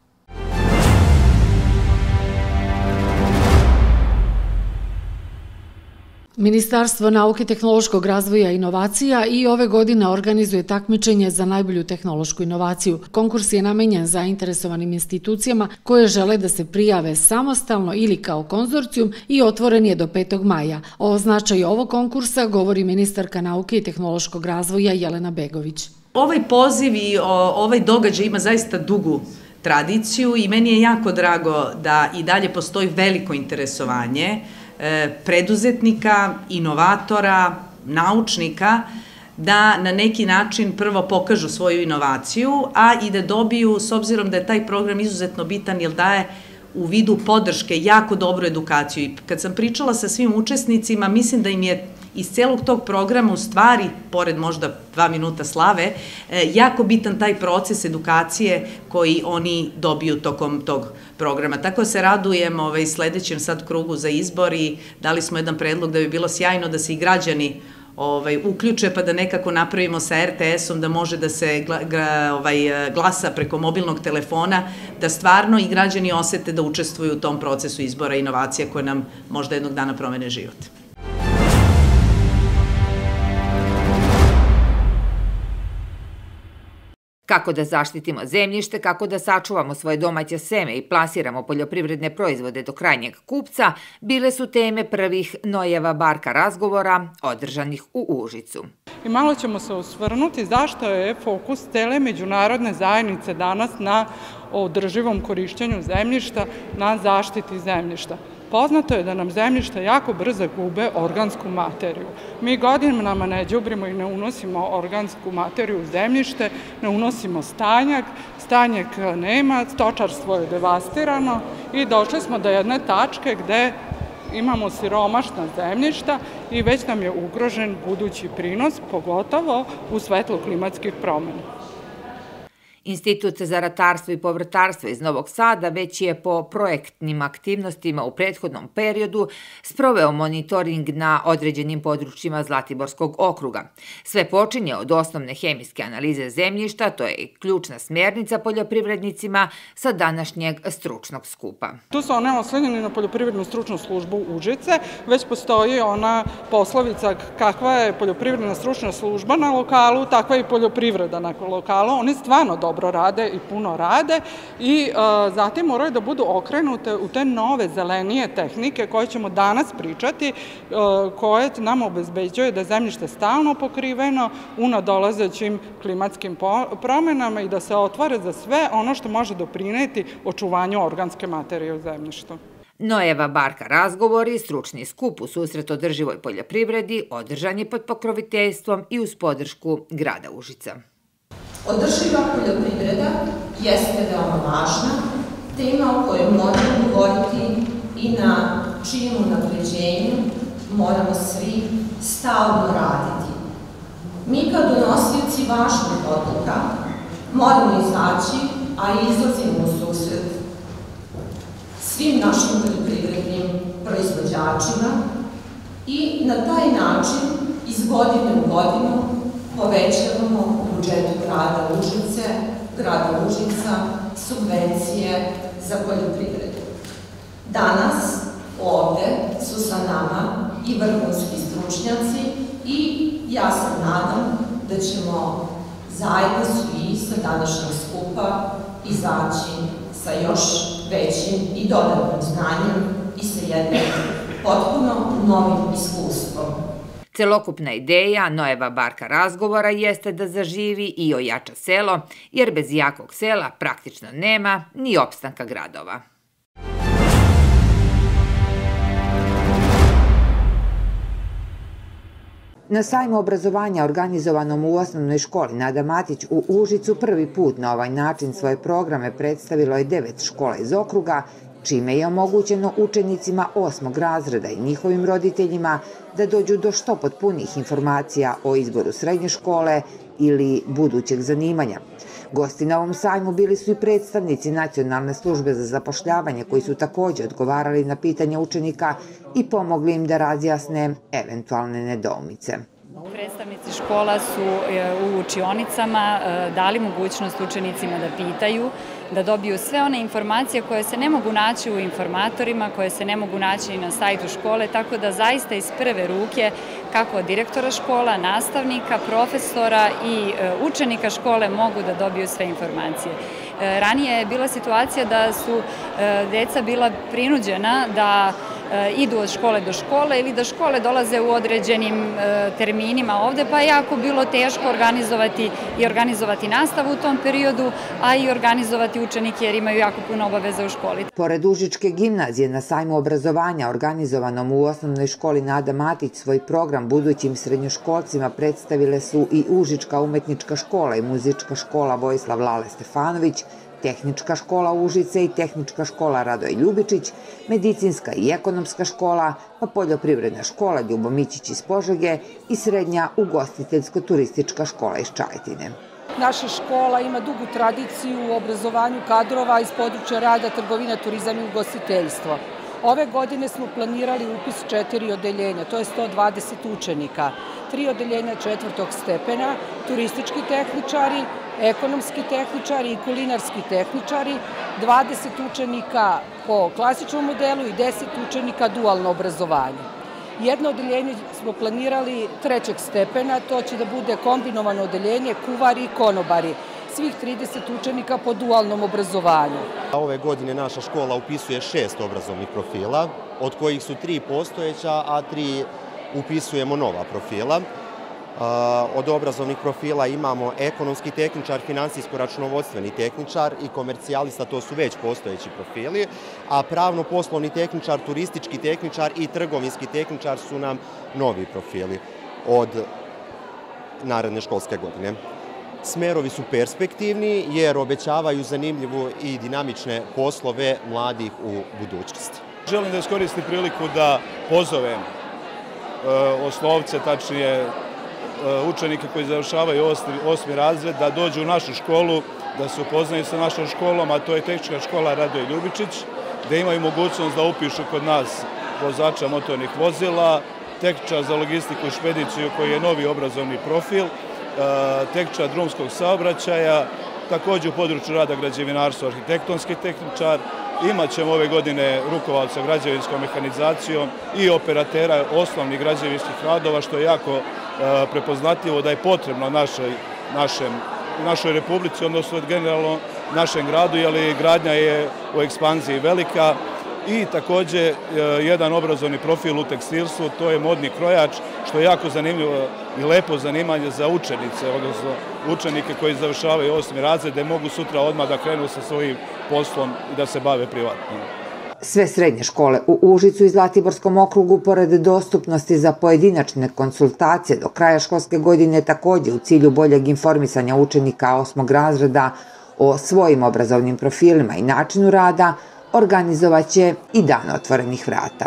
Speaker 3: Ministarstvo nauke, tehnološkog razvoja i inovacija i ove godine organizuje takmičenje za najbolju tehnološku inovaciju. Konkurs je namenjen zainteresovanim institucijama koje žele da se prijave samostalno ili kao konzorcijum i otvoren je do petog maja. O značaju ovog konkursa govori ministarka nauke i tehnološkog razvoja Jelena Begović.
Speaker 4: Ovaj poziv i ovaj događaj ima zaista dugu tradiciju i meni je jako drago da i dalje postoji veliko interesovanje preduzetnika, inovatora, naučnika, da na neki način prvo pokažu svoju inovaciju, a i da dobiju, s obzirom da je taj program izuzetno bitan, jer daje u vidu podrške jako dobru edukaciju. I kad sam pričala sa svim učesnicima, mislim da im je iz celog tog programa u stvari, pored možda dva minuta slave, jako bitan taj proces edukacije koji oni dobiju tokom tog programa. Tako se radujem ovaj, sledećem sad krugu za izbor i dali smo jedan predlog da bi bilo sjajno da se i građani ovaj, uključe pa da nekako napravimo sa er te esom da može da se gla, gra, ovaj, glasa preko mobilnog telefona, da stvarno i građani osete da učestvuju u tom procesu izbora inovacija koje nam možda jednog dana promene život.
Speaker 2: Kako da zaštitimo zemljište, kako da sačuvamo svoje domaće seme i plasiramo poljoprivredne proizvode do krajnjeg kupca, bile su teme prvih Nojeva Barka razgovora održanih u Užicu.
Speaker 22: I malo ćemo se osvrnuti zašto je fokus cele međunarodne zajednice danas na održivom korišćenju zemljišta, na zaštiti zemljišta. Poznato je da nam zemljišta jako brzo gube organsku materiju. Mi godinama ne đubrimo i ne unosimo organsku materiju u zemljište, ne unosimo stanjak, stanjak nema, stočarstvo je devastirano i došli smo do jedne tačke gde imamo siromašna zemljišta i već nam je ugrožen budući prinos, pogotovo u svetlu klimatskih promjena.
Speaker 2: Institut za ratarstvo i povrtarstvo iz Novog Sada već je po projektnim aktivnostima u prethodnom periodu sproveo monitoring na određenim područjima Zlatiborskog okruga. Sve počinje od osnovne hemijske analize zemljišta, to je ključna smjernica poljoprivrednicima sa današnjeg stručnog skupa.
Speaker 22: Tu su one oslanjene na poljoprivrednu stručnu službu Užice, već postoji ona poslovica kakva je poljoprivredna stručna služba na lokalu, takva je i poljoprivreda na lokalu. Oni stvarno dobro rade i puno rade i zatim moraju da budu okrenute u te nove zelenije tehnike koje ćemo danas pričati, koje nam obezbeđuje da je zemljište stalno pokriveno u nadolazećim klimatskim promenama i da se otvore za sve ono što može doprineti očuvanju organske materije u zemljištu.
Speaker 2: Noeva Barka razgovori, stručni skup u susret održivoj poljoprivredi, održan je pod pokroviteljstvom i uz podršku grada Užica.
Speaker 6: Održiva poljoprivreda jeste veoma važna tema o kojoj moramo govoriti i na čijem unapređenju moramo svi stalno raditi. Mi kao donosioci važnih odluka moramo izaći, a izlazimo u susret svim našim poljoprivrednim proizvođačima i na taj način iz godine u godinu povećavamo u budžetu grada Užice, grada Užica, subvencije za poljoprivredu. Danas ovde su sa nama i vrhunski stručnjaci i ja se nadam da ćemo zajedno svi sa današnjeg skupa izaći sa još većim i dodatnim znanjem i sa jednim potpuno novim iskustvom.
Speaker 2: Celokupna ideja Noeva Barka razgovora jeste da zaživi i ojača selo, jer bez jakog sela praktično nema ni opstanka gradova. Na sajmu obrazovanja organizovanom u osnovnoj školi Nada Matić u Užicu prvi put na ovaj način svoje programe predstavilo je devet škola iz okruga, čime je omogućeno učenicima osmog razreda i njihovim roditeljima da dođu do što potpunijih informacija o izboru srednje škole ili budućeg zanimanja. Gosti na ovom sajmu bili su i predstavnici Nacionalne službe za zapošljavanje koji su također odgovarali na pitanja učenika i pomogli im da razjasne eventualne nedoumice.
Speaker 9: Predstavnici škola su u učionicama dali mogućnost učenicima da pitaju, da dobiju sve one informacije koje se ne mogu naći u informatorima, koje se ne mogu naći i na sajtu škole, tako da zaista iz prve ruke, kako od direktora škola, nastavnika, profesora i učenika škole mogu da dobiju sve informacije. Ranije je bila situacija da su deca bila prinuđena da idu od škole do škole ili da škole dolaze u određenim terminima ovde, pa je jako bilo teško organizovati i organizovati nastavu u tom periodu, a i organizovati učenike jer imaju jako puno obaveza u školi.
Speaker 2: Pored Užičke gimnazije na sajmu obrazovanja organizovanom u osnovnoj školi Nada Matić svoj program budućim srednjoškolcima predstavile su i Užička umetnička škola i muzička škola Vojislav Lale Stefanović, Tehnička škola Užice i Tehnička škola Radoje Ljubičić, Medicinska i ekonomska škola, pa Poljoprivredna škola Ljubo Mićić iz Požege i Srednja ugostiteljsko-turistička škola iz Čajetine.
Speaker 23: Naša škola ima dugu tradiciju u obrazovanju kadrova iz područja rada, trgovina, turizam i ugostiteljstvo. Ove godine smo planirali upis četiri odeljenja, to je sto dvadeset učenika. Tri odeljenja četvrtog stepena, turistički tehničari, ekonomski tehničari i kulinarski tehničari, dvadeset učenika po klasičnom modelu i deset učenika dualno obrazovanje. Jedno odeljenje smo planirali trećeg stepena, to će da bude kombinovano odeljenje kuvari i konobari. Svih trideset učenika po dualnom obrazovanju.
Speaker 24: Ove godine naša škola upisuje šest obrazovnih profila, od kojih su tri postojeća, a tri upisujemo nova profila. Od obrazovnih profila imamo ekonomski tehničar, finansijsko-računovodstveni tehničar i komercijalista, to su već postojeći profili, a pravno-poslovni tehničar, turistički tehničar i trgovinski tehničar su nam novi profili od naredne školske godine. Smerovi su perspektivni jer obećavaju zanimljivu i dinamične poslove mladih u budućnosti.
Speaker 25: Želim da iskoristim priliku da pozovem osnovce, tačnije
Speaker 1: učenike koji završavaju osmi razred da dođu u našu školu, da se upoznaju sa našom školom, a to je Tehnička škola Radoje Ljubičić, da imaju mogućnost da upišu kod nas vozača motornih vozila, tehničar za logistiku i špediciju koji je novi obrazovni profil, tehničar drumskog saobraćaja, također u području rada građevinarstva, arhitektonski tehničar. Imaćemo ove godine rukovalca građevinskom mehanizacijom i operatera osnovnih građevinskih radova, što je jako prepoznatljivo da je potrebno našoj republici, odnosno generalno našem gradu, jer gradnja je u ekspanziji velika. I također jedan obrazovni profil u tekstilstvu, to je modni krojač, što je jako zanimljivo i lepo zanimanje za učenice, odnosno učenike koji završavaju osmi razred, da mogu sutra odmah da krenu sa svojim poslom i da se bave privatno.
Speaker 2: Sve srednje škole u Užicu i Zlatiborskom okrugu, pored dostupnosti za pojedinačne konsultacije do kraja školske godine, također u cilju boljeg informisanja učenika osmog razreda o svojim obrazovnim profilima i načinu rada, organizovat će i dan otvorenih vrata.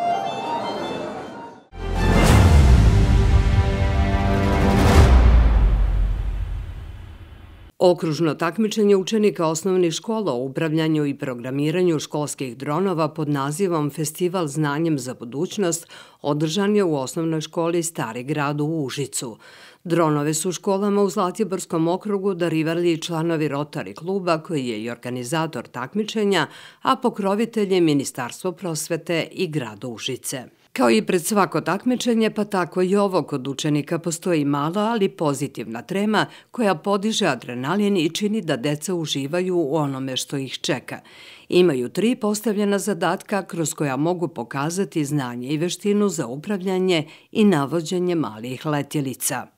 Speaker 8: Okružno takmičenje učenika osnovnih škola o upravljanju i programiranju školskih dronova pod nazivom Festival znanjem za budućnost održan je u osnovnoj školi Stari grad u Užicu. Dronove su školama u Zlatiborskom okrugu darivali članovi Rotary kluba koji je i organizator takmičenja, a pokrovitelj je Ministarstvo prosvete i grad Užice. Kao i pred svako takmičenje, pa tako i ovo kod učenika postoji mala, ali pozitivna trema koja podiže adrenalin i čini da deca uživaju u onome što ih čeka. Imaju tri postavljena zadatka kroz koja mogu pokazati znanje i veštinu za upravljanje i navođenje malih letjelica.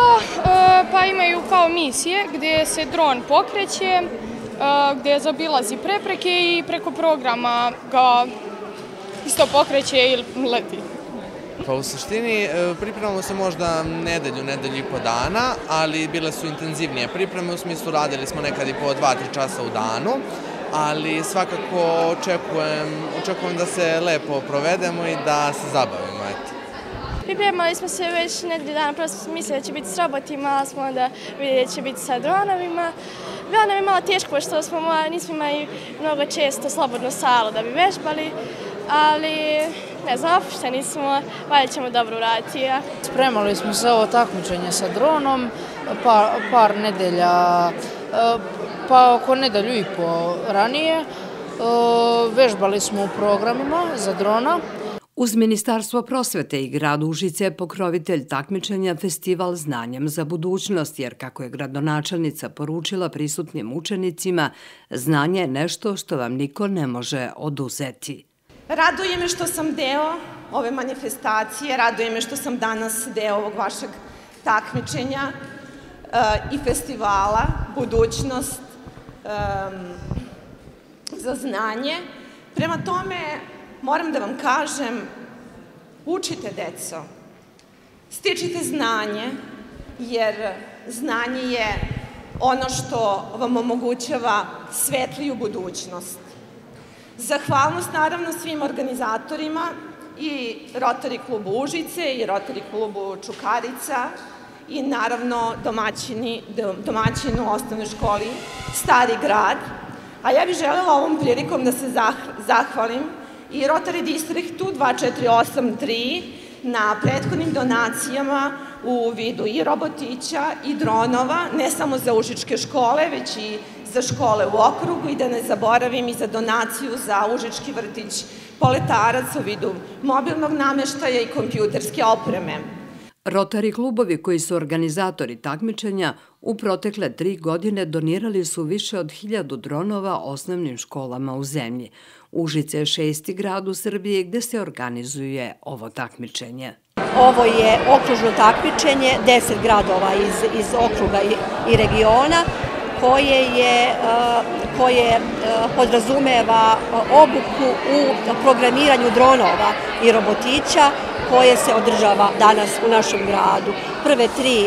Speaker 10: Pa imaju kao misije gdje se dron pokreće, gdje zabilazi prepreke i preko programa ga isto pokreće i leti.
Speaker 12: Pa u suštini pripremamo se možda nedelju, nedelju i po dana, ali bile su intenzivnije pripreme, u smislu radili smo nekad i po dva, tri časa u danu, ali svakako očekujem da se lepo provedemo i da se zabavimo.
Speaker 10: Pripremali smo se već nedelju dana, prvo smo mislili da će biti s robotima, ali smo onda vidjeli da će biti sa dronovima. Bilo nam je malo teško, pošto nismo imali mnogo često slobodnu salu da bi vežbali, ali ne znam, opušte nismo, valjda ćemo dobro uraditi.
Speaker 25: Spremali smo se ovo takmičenje sa dronom, par nedelja, pa oko nedelju i po ranije. Vežbali smo u programima za drona.
Speaker 8: Uz Ministarstvo prosvete i grad Užice je pokrovitelj takmičenja Festival znanjem za budućnost, jer kako je gradonačelnica poručila prisutnim učenicima, znanje je nešto što vam niko ne može oduzeti.
Speaker 6: Raduje me što sam deo ove manifestacije, raduje me što sam danas deo ovog vašeg takmičenja i festivala Budućnost za znanje. Prema tome, moram da vam kažem, učite, deco, stičite znanje, jer znanje je ono što vam omogućava svetliju budućnost. Zahvalnost naravno svim organizatorima i Rotary klubu Užice i Rotary klubu Čukarica i naravno domaćinu osnovnoj školi Stari grad. A ja bih želela ovom prilikom da se zahvalim i Rotary distriktu dva četiri osam tri na prethodnim donacijama u vidu i robotića i dronova, ne samo za užičke škole, već i za škole u okrugu, i da ne zaboravim i za donaciju za užički vrtić Poletarac u vidu mobilnog nameštaja i kompjuterske opreme.
Speaker 8: Rotary klubovi koji su organizatori takmičenja u protekle tri godine donirali su više od hiljadu dronova osnovnim školama u zemlji. Užice je šesti grad u Srbiji gde se organizuje ovo takmičenje.
Speaker 26: Ovo je okružno takmičenje, deset gradova iz okruga i regiona, koje podrazumeva obuku u programiranju dronova i robotića, koje se održava danas u našem gradu. Prve tri,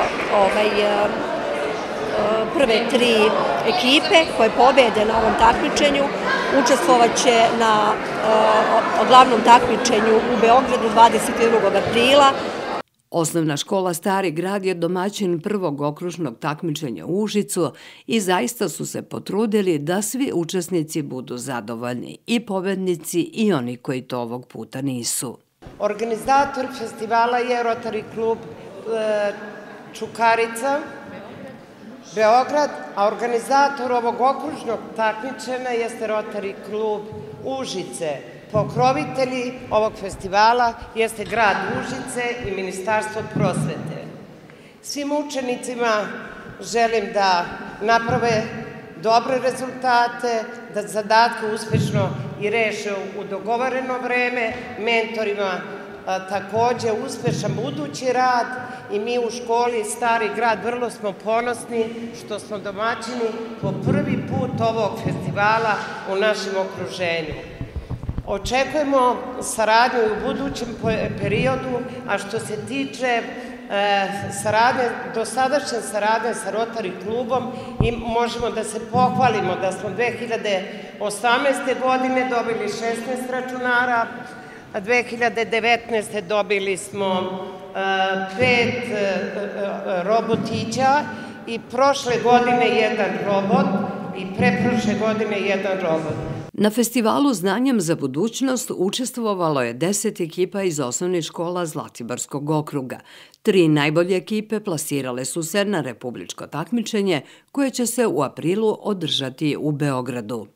Speaker 26: prve tri ekipe koje pobede na ovom takmičenju učestvovat će na glavnom takmičenju u Beogradu dvadeset drugog aprila.
Speaker 8: Osnovna škola Stari grad je domaćin prvog okružnog takmičenja u Užicu i zaista su se potrudili da svi učesnici budu zadovoljni, i pobednici i oni koji to ovog puta nisu.
Speaker 13: Organizator festivala je Rotary klub Čukarica, Beograd, a organizator ovog okružnog takmičenja jeste Rotary klub Užice. Pokrovitelji ovog festivala jeste grad Užice i Ministarstvo prosvete. Svim učenicima želim da naprave dobre rezultate, da zadatke uspešno i reše u dogovoreno vreme, mentorima takođe uspešan budući rad i mi u školi Stari grad vrlo smo ponosni što smo domaćini po prvi put ovog festivala u našem okruženju. Očekujemo saradnju i u budućem periodu, a što se tiče dosadašnje saradnje sa Rotary klubom, možemo da se pohvalimo da smo dve hiljade osamnaeste. godine dobili šesnaest računara, a dve hiljade devetnaeste. dobili smo pet robotića i prošle godine jedan robot i preprošle godine jedan robot.
Speaker 8: Na festivalu Znanjem za budućnost učestvovalo je deset ekipa iz osnovnih škola Zlatiborskog okruga. Tri najbolje ekipe plasirale su se na republičko takmičenje koje će se u aprilu održati u Beogradu.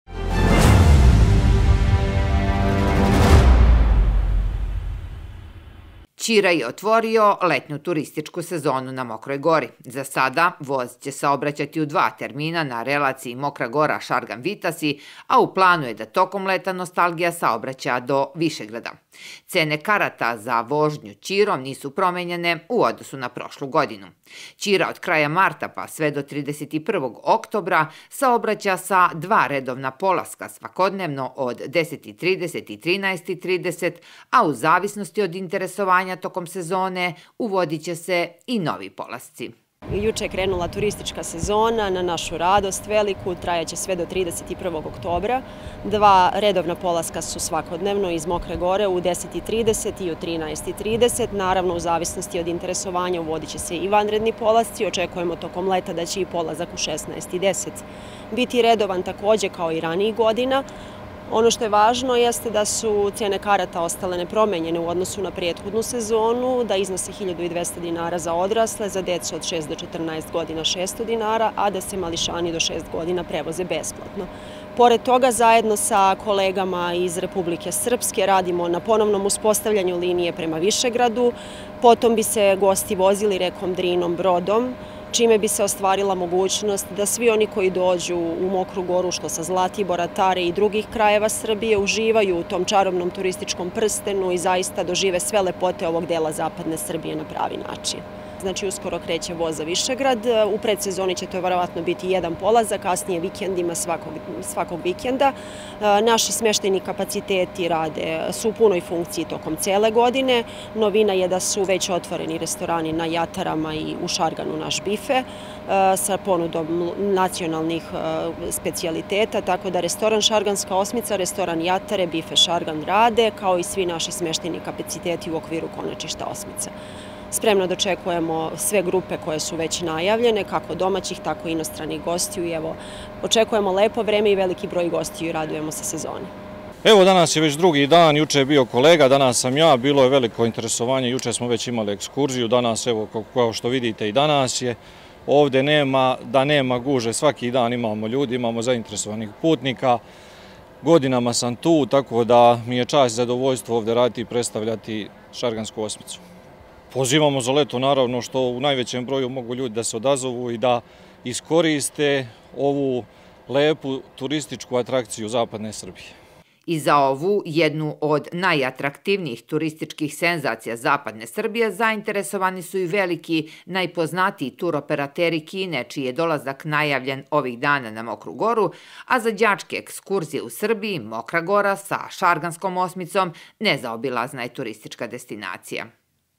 Speaker 2: Ćira je otvorio letnju turističku sezonu na Mokroj gori. Za sada voz će saobraćati u dva termina na relaciji Mokra gora Šargan Vitasi, a u planu je da tokom leta Nostalgija saobraća do Višegrada. Cene karata za vožnju Ćirom nisu promenjene u odnosu na prošlu godinu. Ćira od kraja marta pa sve do trideset prvog oktobra saobraća sa dva redovna polaska svakodnevno od deset i trideset i trinaest i trideset, a u zavisnosti od interesovanja tokom sezone uvodit će se i novi polasci.
Speaker 14: Juče je krenula turistička sezona, na našu radost veliku, trajaće sve do trideset prvog oktobra. Dva redovna polaska su svakodnevno iz Mokre gore u deset i trideset i u trinaest i trideset. Naravno, u zavisnosti od interesovanja uvodit će se i vanredni polasci. Očekujemo tokom leta da će i polazak u šesnaest i deset biti redovan takođe kao i ranijih godina. Ono što je važno jeste da su cene karata ostale nepromenjene u odnosu na prethodnu sezonu, da iznose hiljadu dvesta dinara za odrasle, za decu od šest do četrnaest godina šesto dinara, a da se mališani do šest godina prevoze besplatno. Pored toga, zajedno sa kolegama iz Republike Srpske radimo na ponovnom uspostavljanju linije prema Višegradu, potom bi se gosti vozili rekom Drinom brodom, čime bi se ostvarila mogućnost da svi oni koji dođu u Mokru goru, što sa Zlatibora, Tare i drugih krajeva Srbije, uživaju u tom čarobnom turističkom prstenu i zaista dožive sve lepote ovog dela zapadne Srbije na pravi način. Znači, uskoro kreće voz za Višegrad. U predsezoni će to verovatno biti jedan polazak, kasnije vikendima svakog, svakog vikenda. Naši smeštajni kapaciteti rade, su u punoj funkciji tokom cele godine. Novina je da su već otvoreni restorani na Jatarama i u Šarganu naš bife sa ponudom nacionalnih specijaliteta, tako da restoran Šarganska osmica, restoran Jatare, bife Šargan rade, kao i svi naši smeštajni kapaciteti u okviru Konačišta osmica. Spremno dočekujemo sve grupe koje su već najavljene, kako domaćih, tako i inostranih gostiju i evo, očekujemo lepo vreme i veliki broj gostiju i radujemo se sezoni.
Speaker 15: Evo, danas je već drugi dan, juče je bio kolega, danas sam ja, bilo je veliko interesovanje, juče smo već imali ekskurziju, danas, evo, kao što vidite i danas je, ovde nema, da nema guže, svaki dan imamo ljudi, imamo zainteresovanih putnika, godinama sam tu, tako da mi je čast i zadovoljstvo ovde raditi i predstavljati Šargansku osmicu. Pozivamo za leto, naravno, što u najvećem broju mogu ljudi da se odazovu i da iskoriste ovu lepu turističku atrakciju zapadne Srbije.
Speaker 2: I za ovu, jednu od najatraktivnijih turističkih senzacija zapadne Srbije, zainteresovani su i veliki, najpoznatiji turoperateri Kine, čiji je dolazak najavljen ovih dana na Mokru goru, a za đačke ekskurzije u Srbiji, Mokra gora sa Šarganskom osmicom nezaobilazna je turistička destinacija.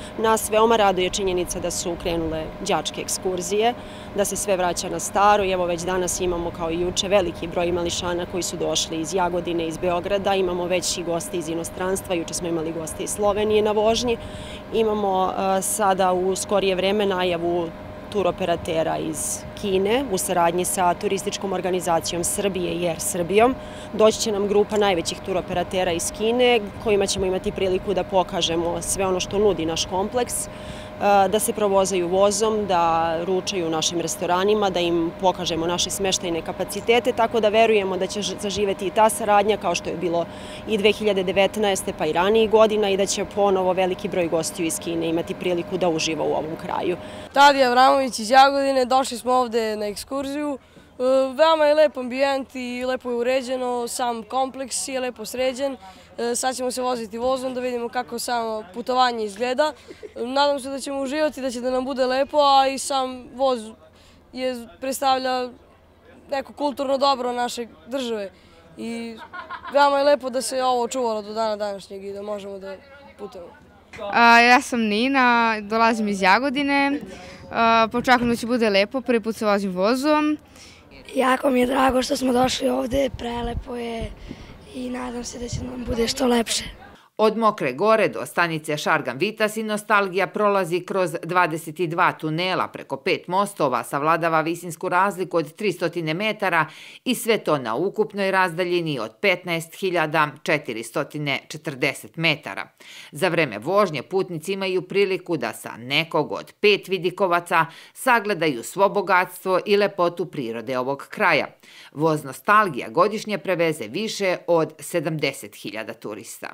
Speaker 14: Nas veoma raduje činjenica da su krenule đačke ekskurzije, da se sve vraća na staro i evo već danas imamo kao i juče veliki broj mališana koji su došli iz Jagodine, iz Beograda, imamo već i goste iz inostranstva, juče smo imali goste iz Slovenije na vožnji, imamo sada u skorije vreme najavu turoperatera iz Kine u saradnji sa turističkom organizacijom Srbije i Air Srbijom. Doći će nam grupa najvećih turoperatera iz Kine kojima ćemo imati priliku da pokažemo sve ono što nudi naš kompleks, da se provozaju vozom, da ručaju u našim restoranima, da im pokažemo naše smeštajne kapacitete, tako da verujemo da će zaživeti i ta saradnja kao što je bilo i dve hiljade devetnaeste pa i ranijih godina i da će ponovo veliki broj gostiju iz Kine imati priliku da uživa u ovom kraju.
Speaker 11: Tadija Avramović iz Jagodine, došli smo ovde na ekskurziju. Veoma je lep ambijent i lepo je uređeno, sam kompleks je lepo sređen. Sad ćemo se voziti vozom da vidimo kako samo putovanje izgleda. Nadam se da ćemo uživati, da će da nam bude lepo, a i sam voz je, predstavlja neko kulturno dobro naše države. I veoma je lepo da se ovo očuvalo do dana današnjeg i da možemo da putujemo.
Speaker 16: Ja sam Nina, dolazim iz Jagodine. Počakam da će bude lepo, prvi put se vozim vozom.
Speaker 17: Jako mi je drago što smo došli ovde, prelepo je i nadam se da će nam bude što lepše.
Speaker 2: Od Mokre Gore do stanice Šargan Vitas i Nostalgija prolazi kroz dvadeset dva tunela preko pet mostova, savladava visinsku razliku od tristo metara i sve to na ukupnoj razdaljini od petnaest hiljada četiristo četrdeset metara. Za vreme vožnje putnici imaju priliku da sa nekog od pet vidikovaca sagledaju svo bogatstvo i lepotu prirode ovog kraja. Voz Nostalgija godišnje preveze više od sedamdeset hiljada turista.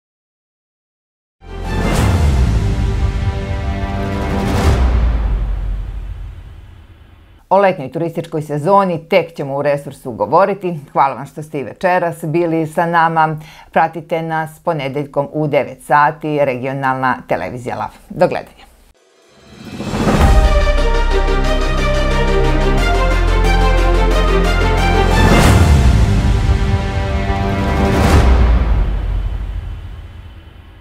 Speaker 2: O letnjoj turističkoj sezoni tek ćemo u Resursu govoriti. Hvala vam što ste i večeras bili sa nama. Pratite nas ponedeljkom u devet sati, regionalna televizija Lav. Do gledanja.